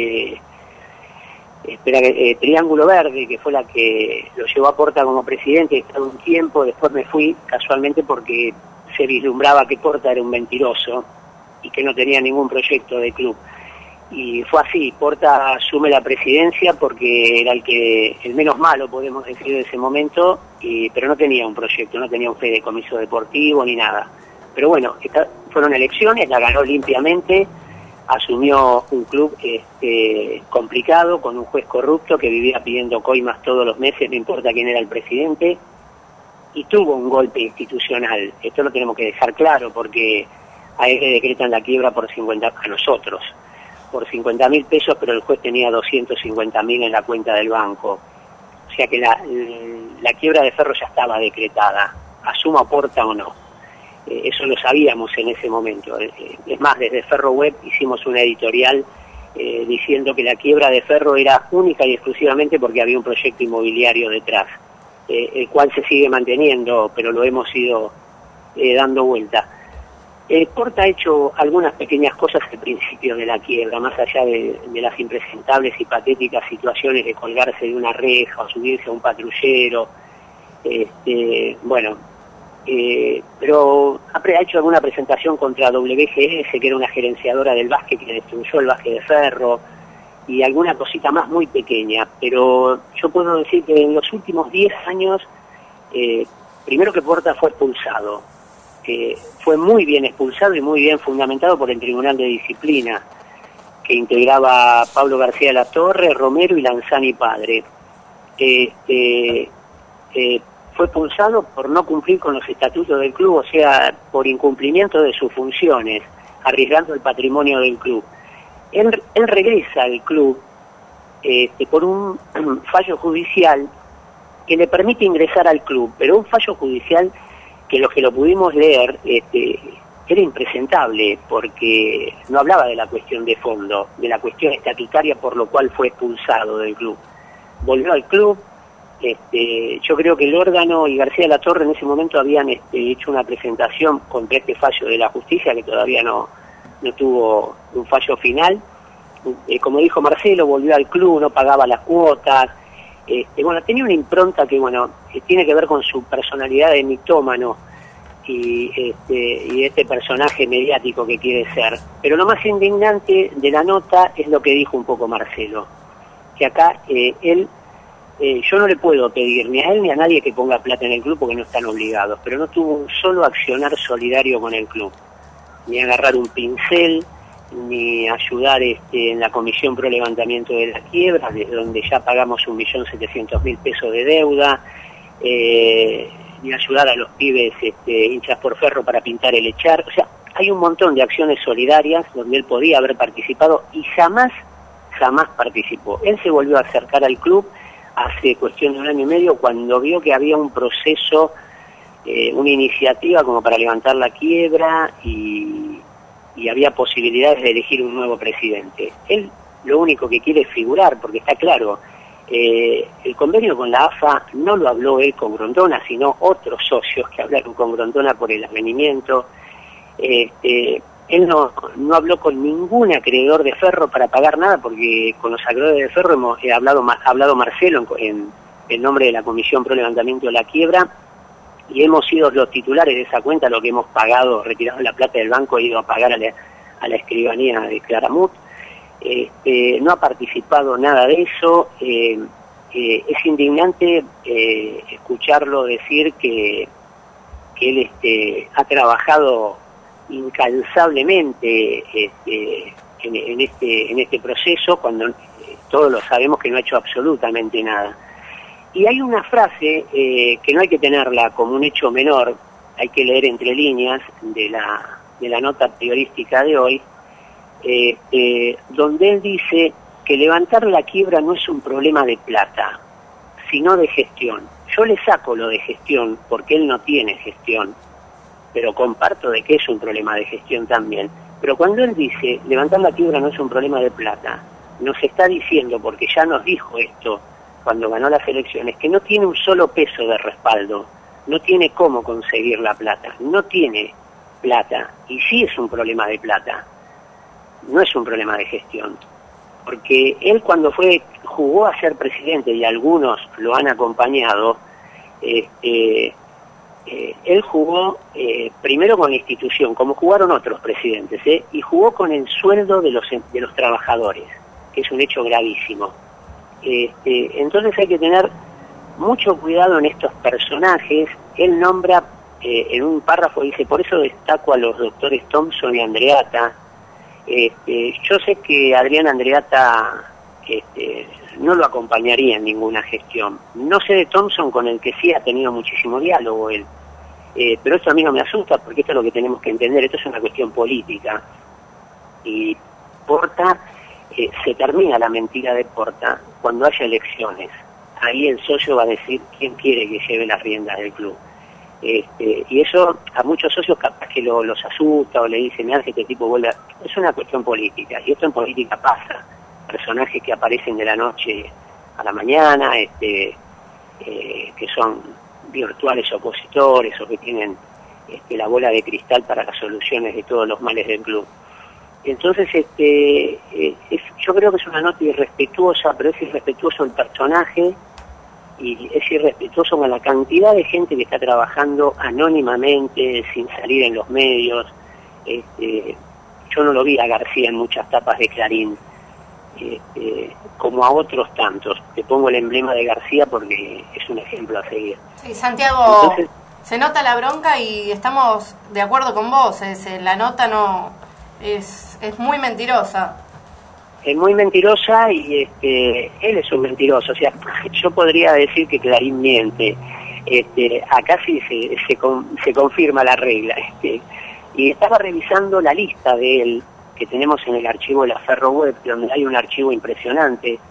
Triángulo Verde, que fue la que lo llevó a Porta como presidente, he estado un tiempo, después me fui casualmente porque se vislumbraba que Porta era un mentiroso y que no tenía ningún proyecto de club. Y fue así, Porta asume la presidencia porque era el menos malo, podemos decir, de ese momento, pero no tenía un proyecto, no tenía un fideicomiso deportivo ni nada. Pero bueno, fueron elecciones, la ganó limpiamente, asumió un club complicado, con un juez corrupto que vivía pidiendo coimas todos los meses, no importa quién era el presidente, y tuvo un golpe institucional. Esto lo tenemos que dejar claro, porque a él le decretan la quiebra por 50, a nosotros, por 50.000 pesos, pero el juez tenía 250.000 en la cuenta del banco. O sea que la quiebra de Ferro ya estaba decretada, asuma Porta o no. Eso lo sabíamos en ese momento. Es más, desde Ferro Web hicimos una editorial diciendo que la quiebra de Ferro era única y exclusivamente porque había un proyecto inmobiliario detrás, el cual se sigue manteniendo, pero lo hemos ido dando vuelta. Porta ha hecho algunas pequeñas cosas al principio de la quiebra, más allá de las impresentables y patéticas situaciones de colgarse de una reja o subirse a un patrullero, pero ha hecho alguna presentación contra WGS, que era una gerenciadora del básquet que destruyó el básquet de Ferro, y alguna cosita más muy pequeña. Pero yo puedo decir que en los últimos 10 años, primero que Porta fue expulsado, fue muy bien expulsado y muy bien fundamentado por el Tribunal de Disciplina, que integraba Pablo García de la Torre, Romero y Lanzani padre. Fue expulsado por no cumplir con los estatutos del club, o sea, por incumplimiento de sus funciones, arriesgando el patrimonio del club. Él regresa al club por un fallo judicial que le permite ingresar al club, pero un fallo judicial que los que lo pudimos leer era impresentable, porque no hablaba de la cuestión de fondo, de la cuestión estatutaria por lo cual fue expulsado del club. Volvió al club, yo creo que el órgano y García de la Torre en ese momento habían hecho una presentación contra este fallo de la justicia que todavía no tuvo un fallo final. Como dijo Marcelo, volvió al club, no pagaba las cuotas. Bueno, tenía una impronta que, bueno, tiene que ver con su personalidad de mitómano y este personaje mediático que quiere ser. Pero lo más indignante de la nota es lo que dijo un poco Marcelo, que acá yo no le puedo pedir ni a él ni a nadie que ponga plata en el club porque no están obligados, pero no tuvo un solo accionar solidario con el club, ni agarrar un pincel, ni ayudar en la comisión pro levantamiento de la quiebra, desde donde ya pagamos 1.700.000 pesos de deuda, ni ayudar a los pibes hinchas por Ferro para pintar el Echar. O sea, hay un montón de acciones solidarias donde él podía haber participado y jamás participó. Él se volvió a acercar al club hace cuestión de 1 año y medio cuando vio que había un proceso, una iniciativa como para levantar la quiebra y había posibilidades de elegir un nuevo presidente. Él lo único que quiere es figurar, porque está claro, el convenio con la AFA no lo habló él con Grondona, sino otros socios que hablaron con Grondona por el avenimiento. Él no habló con ningún acreedor de Ferro para pagar nada, porque con los acreedores de Ferro hemos hablado Marcelo en nombre de la Comisión Pro Levantamiento de la Quiebra, y hemos sido los titulares de esa cuenta, lo que hemos pagado, retirado la plata del banco, he ido a pagar a la escribanía de Claramut. No ha participado nada de eso. Es indignante escucharlo decir que él ha trabajado incansablemente en este proceso, cuando todos lo sabemos que no ha hecho absolutamente nada. Y hay una frase que no hay que tenerla como un hecho menor, hay que leer entre líneas de la nota periodística de hoy, donde él dice que levantar la quiebra no es un problema de plata, sino de gestión. Yo le saco lo de gestión porque él no tiene gestión, pero comparto de que es un problema de gestión también. Pero cuando él dice levantar la quiebra no es un problema de plata, nos está diciendo, porque ya nos dijo esto cuando ganó las elecciones, que no tiene un solo peso de respaldo, no tiene cómo conseguir la plata, no tiene plata, y sí es un problema de plata, no es un problema de gestión, porque él cuando jugó a ser presidente, y algunos lo han acompañado, él jugó primero con la institución, como jugaron otros presidentes, y jugó con el sueldo de los trabajadores, que es un hecho gravísimo. Entonces hay que tener mucho cuidado en estos personajes. Él nombra en un párrafo, dice, por eso destaco a los doctores Thompson y Andreatta. Yo sé que Adrián Andreatta no lo acompañaría en ninguna gestión. No sé de Thompson, con el que sí ha tenido muchísimo diálogo él, pero esto a mí no me asusta, porque esto es lo que tenemos que entender, esto es una cuestión política. Y Porta, se termina la mentira de Porta cuando haya elecciones. Ahí el socio va a decir quién quiere que lleve las riendas del club. Y eso a muchos socios capaz que los asusta o le dicen, mira, que este tipo vuelve a... Es una cuestión política, y esto en política pasa. Personajes que aparecen de la noche a la mañana, que son virtuales opositores o que tienen la bola de cristal para las soluciones de todos los males del club. Entonces, yo creo que es una nota irrespetuosa, pero es irrespetuoso el personaje y es irrespetuoso con la cantidad de gente que está trabajando anónimamente, sin salir en los medios. Yo no lo vi a García en muchas tapas de Clarín, como a otros tantos. Te pongo el emblema de García porque es un ejemplo a seguir. Sí, Santiago, entonces, se nota la bronca y estamos de acuerdo con vos. La nota no es muy mentirosa. Es muy mentirosa y él es un mentiroso. O sea, yo podría decir que Clarín miente. Acá sí se confirma la regla. Y estaba revisando la lista de él que tenemos en el archivo de la Ferro Web, donde hay un archivo impresionante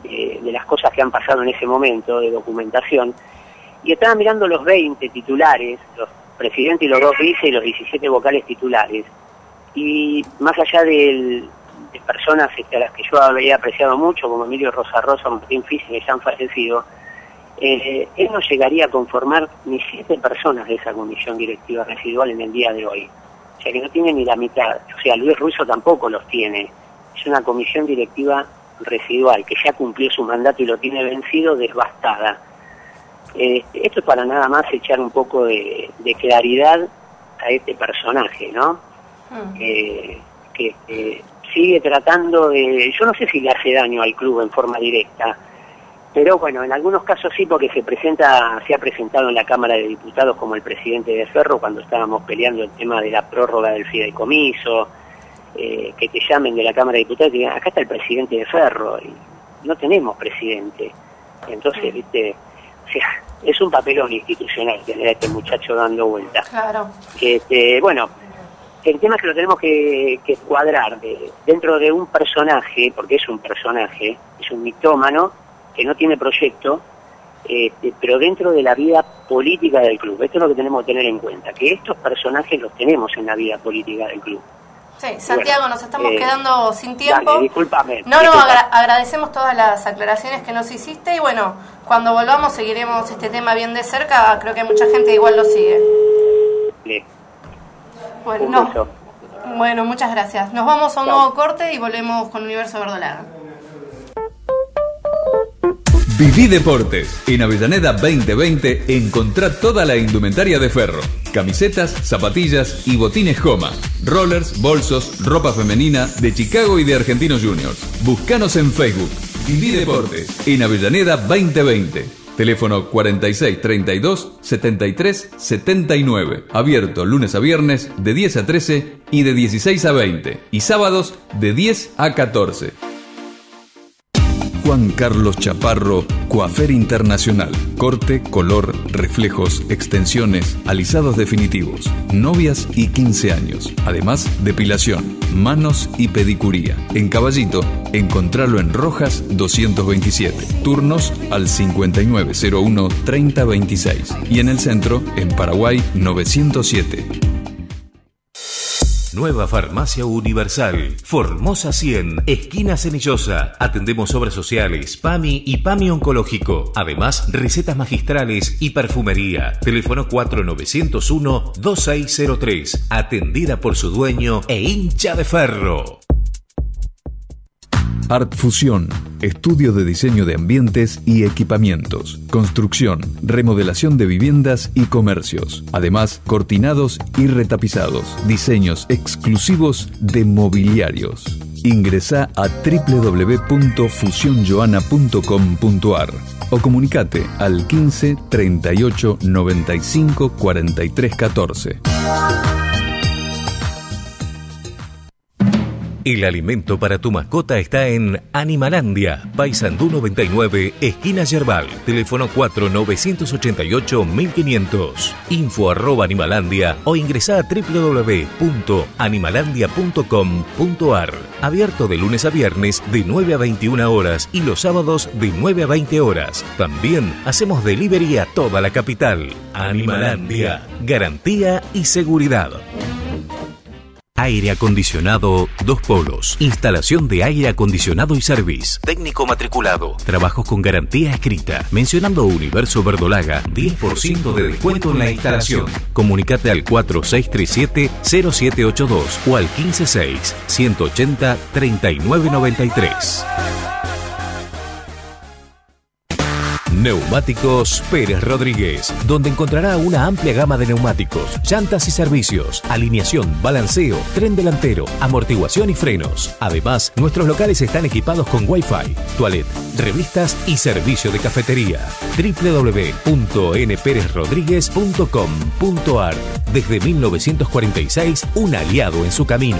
de las cosas que han pasado en ese momento, de documentación, y estaba mirando los 20 titulares, los presidentes y los 2 vice y los 17 vocales titulares, y más allá de personas a las que yo había apreciado mucho, como Emilio Rosa Rosa, Martín Fisi, que ya han fallecido, él no llegaría a conformar ni 7 personas de esa comisión directiva residual en el día de hoy. O sea que no tiene ni la mitad. O sea, Luis Ruizo tampoco los tiene. Es una comisión directiva residual que ya cumplió su mandato y lo tiene vencido, devastada. Esto es para nada más echar un poco de claridad a este personaje, ¿no? Que sigue tratando de... Yo no sé si le hace daño al club en forma directa, pero bueno, en algunos casos sí, porque se ha presentado en la Cámara de Diputados como el presidente de Ferro cuando estábamos peleando el tema de la prórroga del fideicomiso, que te llamen de la Cámara de Diputados y digan, acá está el presidente de Ferro, y no tenemos presidente. Entonces, viste, o sea, es un papelón institucional tener a este muchacho dando vueltas. Claro. Bueno, el tema es que lo tenemos que cuadrar dentro de un personaje, porque es un personaje, es un mitómano, que no tiene proyecto, pero dentro de la vida política del club. Esto es lo que tenemos que tener en cuenta, que estos personajes los tenemos en la vida política del club. Sí, Santiago, bueno, nos estamos quedando sin tiempo. Dale, discúlpame. No, agradecemos todas las aclaraciones que nos hiciste y bueno, cuando volvamos seguiremos este tema bien de cerca. Creo que mucha gente igual lo sigue. Sí. Bueno, muchas gracias. Nos vamos a un nuevo corte y volvemos con Universo Verdolaga. Viví Deportes. En Avellaneda 2020 encontrá toda la indumentaria de Ferro. Camisetas, zapatillas y botines Joma. Rollers, bolsos, ropa femenina de Chicago y de Argentinos Juniors. Búscanos en Facebook. Viví Deportes. En Avellaneda 2020. Teléfono 4632 73 79. Abierto lunes a viernes de 10 a 13 y de 16 a 20. Y sábados de 10 a 14. Juan Carlos Chaparro, Coafer Internacional. Corte, color, reflejos, extensiones, alisados definitivos, novias y 15 años. Además, depilación, manos y pedicuría. En Caballito, encontralo en Rojas 227. Turnos al 5901-3026. Y en el centro, en Paraguay 907. Nueva Farmacia Universal, Formosa 100, esquina Cenillosa. Atendemos obras sociales, PAMI y PAMI oncológico. Además, recetas magistrales y perfumería. Teléfono 4901-2603. Atendida por su dueño e hincha de Ferro. Art Fusión, estudio de diseño de ambientes y equipamientos, construcción, remodelación de viviendas y comercios, además cortinados y retapizados, diseños exclusivos de mobiliarios. Ingresá a www.fusionjoana.com.ar o comunicate al 15 38 95 43 14. El alimento para tu mascota está en Animalandia, Paysandú 99, esquina Yerbal, teléfono 4988-1500, info@animalandia o ingresá a www.animalandia.com.ar. Abierto de lunes a viernes de 9 a 21 horas y los sábados de 9 a 20 horas. También hacemos delivery a toda la capital. Animalandia, garantía y seguridad. Aire acondicionado Dos Polos. Instalación de aire acondicionado y service. Técnico matriculado. Trabajos con garantía escrita. Mencionando Universo Verdolaga, 10% de descuento en la instalación. Comunicate al 4637-0782 o al 156-180-3993. Neumáticos Pérez Rodríguez, donde encontrará una amplia gama de neumáticos, llantas y servicios, alineación, balanceo, tren delantero, amortiguación y frenos. Además, nuestros locales están equipados con Wi-Fi, toilet, revistas y servicio de cafetería. www.nperezrodriguez.com.ar. Desde 1946, un aliado en su camino.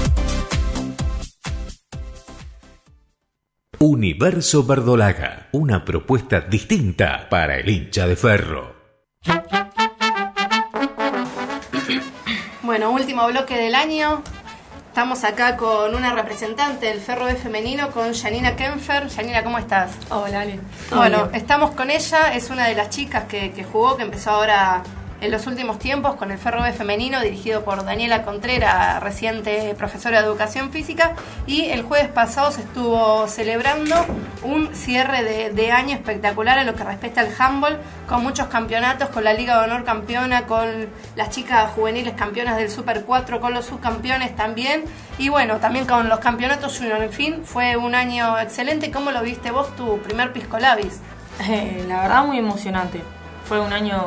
Universo Verdolaga, una propuesta distinta para el hincha de Ferro. Bueno, último bloque del año. Estamos acá con una representante del Ferro B femenino, con Janina Kenfer. Janina, ¿cómo estás? Hola, Ale. Bueno, estamos con ella, es una de las chicas que jugó, que empezó ahora en los últimos tiempos con el Ferro B femenino, dirigido por Daniela Contreras, reciente profesora de educación física, y el jueves pasado se estuvo celebrando un cierre de año espectacular en lo que respecta al handball, con muchos campeonatos, con la Liga de Honor campeona, con las chicas juveniles campeonas del Super 4, con los subcampeones también, y bueno, también con los campeonatos junior. En fin, fue un año excelente. ¿Cómo lo viste vos, tu primer Pisco Labis? La verdad, muy emocionante. Fue un año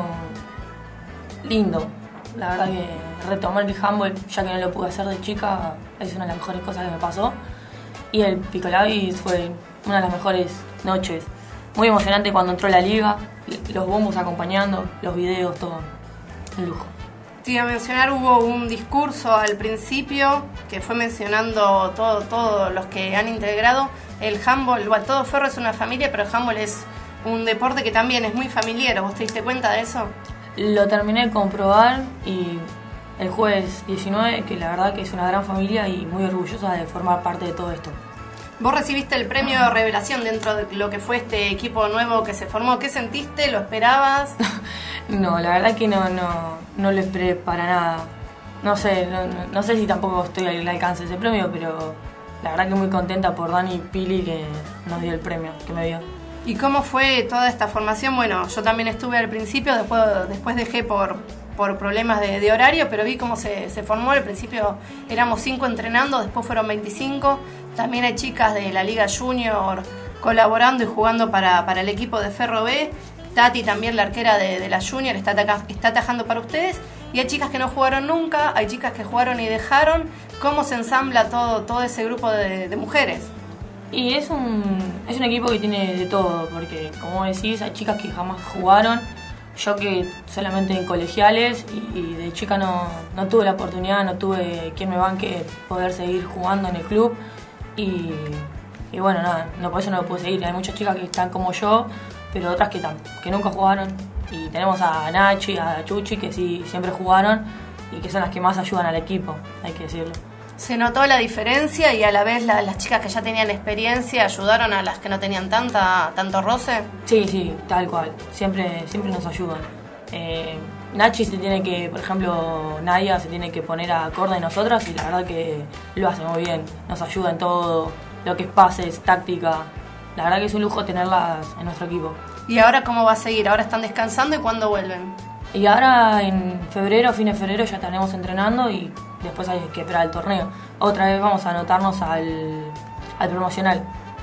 lindo. La verdad que retomar el handball, ya que no lo pude hacer de chica, es una de las mejores cosas que me pasó. Y el Pisco Labis fue una de las mejores noches. Muy emocionante cuando entró la liga, los bombos acompañando, los videos, todo un lujo. Te iba a mencionar, hubo un discurso al principio que fue mencionando todos los que han integrado el handball. Igual, todo Ferro es una familia, pero el handball es un deporte que también es muy familiar. ¿Vos te diste cuenta de eso? Lo terminé de comprobar y el jueves 19, que la verdad que es una gran familia y muy orgullosa de formar parte de todo esto. Vos recibiste el premio de revelación dentro de lo que fue este equipo nuevo que se formó. ¿Qué sentiste? ¿Lo esperabas? No, la verdad que no lo esperé para nada. No sé si tampoco estoy al alcance de ese premio, pero la verdad que muy contenta por Dani y Pili, que nos dio el premio, que me dio. ¿Y cómo fue toda esta formación? Bueno, yo también estuve al principio, después dejé por problemas de horario, pero vi cómo se formó. Al principio éramos 5 entrenando, después fueron 25. También hay chicas de la Liga Junior colaborando y jugando para el equipo de Ferro B. Tati también, la arquera de la Junior, está atajando para ustedes. Y hay chicas que no jugaron nunca, hay chicas que jugaron y dejaron. ¿Cómo se ensambla todo ese grupo de mujeres? Y es un equipo que tiene de todo, porque como decís, hay chicas que jamás jugaron. Yo que solamente en colegiales y de chica no tuve la oportunidad, no tuve quien me banque poder seguir jugando en el club. Y bueno, nada, por eso no lo pude seguir. Hay muchas chicas que están como yo, pero otras que nunca jugaron. Y tenemos a Nachi, a Chuchi, que sí siempre jugaron y que son las que más ayudan al equipo, hay que decirlo. ¿Se notó la diferencia y a la vez las chicas que ya tenían experiencia ayudaron a las que no tenían tanto roce? Sí, tal cual. Siempre nos ayudan. Nachi se tiene que, por ejemplo, Nadia se tiene que poner a acorde de nosotras y la verdad que lo hace muy bien. Nos ayuda en todo, lo que es pases, táctica. La verdad que es un lujo tenerlas en nuestro equipo. ¿Y ahora cómo va a seguir? ¿Ahora están descansando y cuándo vuelven? Y ahora en fin de febrero ya estaremos entrenando y después hay que esperar el torneo. Otra vez vamos a anotarnos al promocional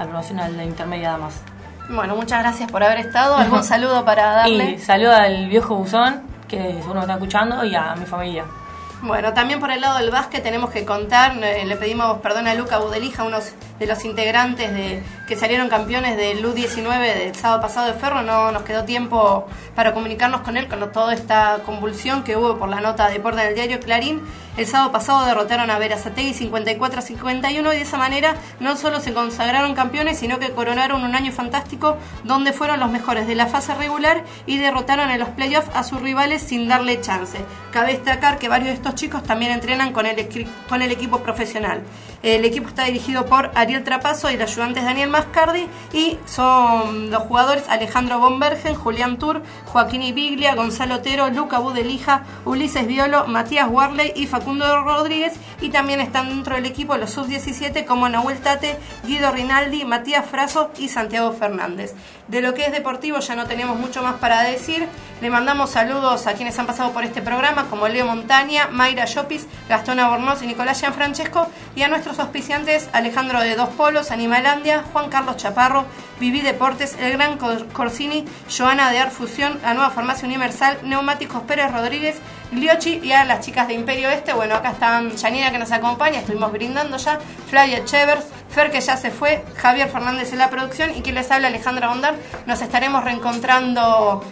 de intermedia damas. Bueno, muchas gracias por haber estado. ¿Algún saludo para darle? Y saludo al viejo buzón, que seguro me está escuchando, y a mi familia. Bueno, también por el lado del básquet tenemos que contar, le pedimos perdón a Luca Budelija, uno de los integrantes que salieron campeones del U19 del sábado pasado de Ferro. No nos quedó tiempo para comunicarnos con él con toda esta convulsión que hubo por la nota de deporte en el diario Clarín. El sábado pasado derrotaron a Berazategui 54-51 y de esa manera no solo se consagraron campeones, sino que coronaron un año fantástico donde fueron los mejores de la fase regular y derrotaron en los playoffs a sus rivales sin darle chance. Cabe destacar que varios de estos chicos también entrenan con el equipo profesional. El equipo está dirigido por Ariel Trapazo y el ayudante es Daniel Mascardi, y son los jugadores Alejandro Bombergen, Julián Tur, Joaquín Ibiglia, Gonzalo Otero, Luca Budelija, Ulises Violo, Matías Warley y Facundo Rodríguez. Y también están dentro del equipo los sub-17 como Nahuel Tate, Guido Rinaldi, Matías Fraso y Santiago Fernández. De lo que es deportivo ya no tenemos mucho más para decir. Le mandamos saludos a quienes han pasado por este programa, como Leo Montaña, Mayra Llopis, Gastón Abornoz y Nicolás Gianfrancesco, y a nuestros auspiciantes Alejandro de Dos Polos, Animalandia, Juan Carlos Chaparro, Viví Deportes, El Gran Corsini, Joana de Arfusión, La Nueva Farmacia Universal, Neumáticos Pérez Rodríguez, Gliochi, y a las chicas de Imperio Este. Bueno, acá están Janina, que nos acompaña, estuvimos brindando ya, Flavia Chevers, Fer, que ya se fue, Javier Fernández en la producción, y quien les habla, Alejandra Bondar. Nos estaremos reencontrando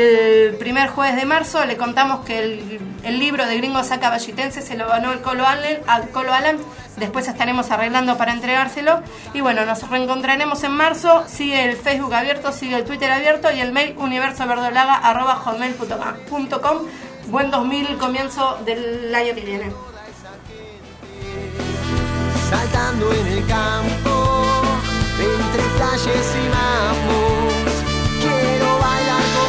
el primer jueves de marzo. Le contamos que el libro de Gringo Saca Vallitense se lo ganó al Colo Allen. Después estaremos arreglando para entregárselo. Y bueno, nos reencontraremos en marzo. Sigue el Facebook abierto, sigue el Twitter abierto y el mail universoverdolaga@hotmail.com. Buen 2000, comienzo del año que viene. saltando en el campo, entre flashes y mambos, quiero bailar con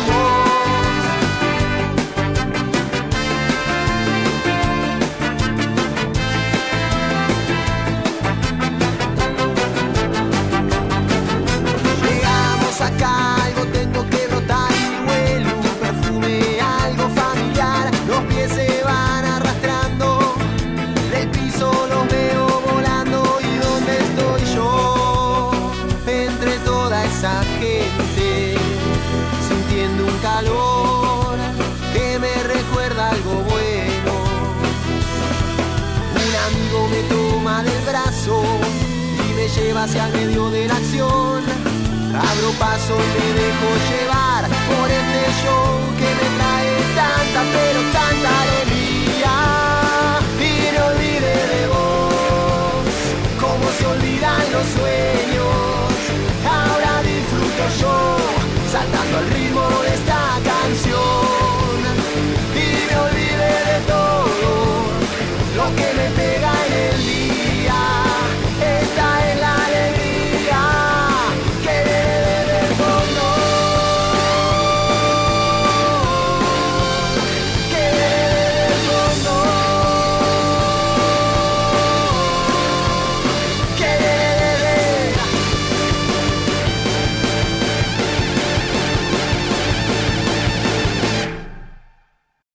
vos. Llegamos acá, algo tengo que rotar y huele un perfume, algo familiar, los pies se van arrastrando, del piso los veo volando y dónde estoy yo, entre toda esa gente, sintiendo un calor que me recuerda algo bueno. Un amigo me toma del brazo y me lleva hacia el medio de la acción, abro paso y me dejo llevar.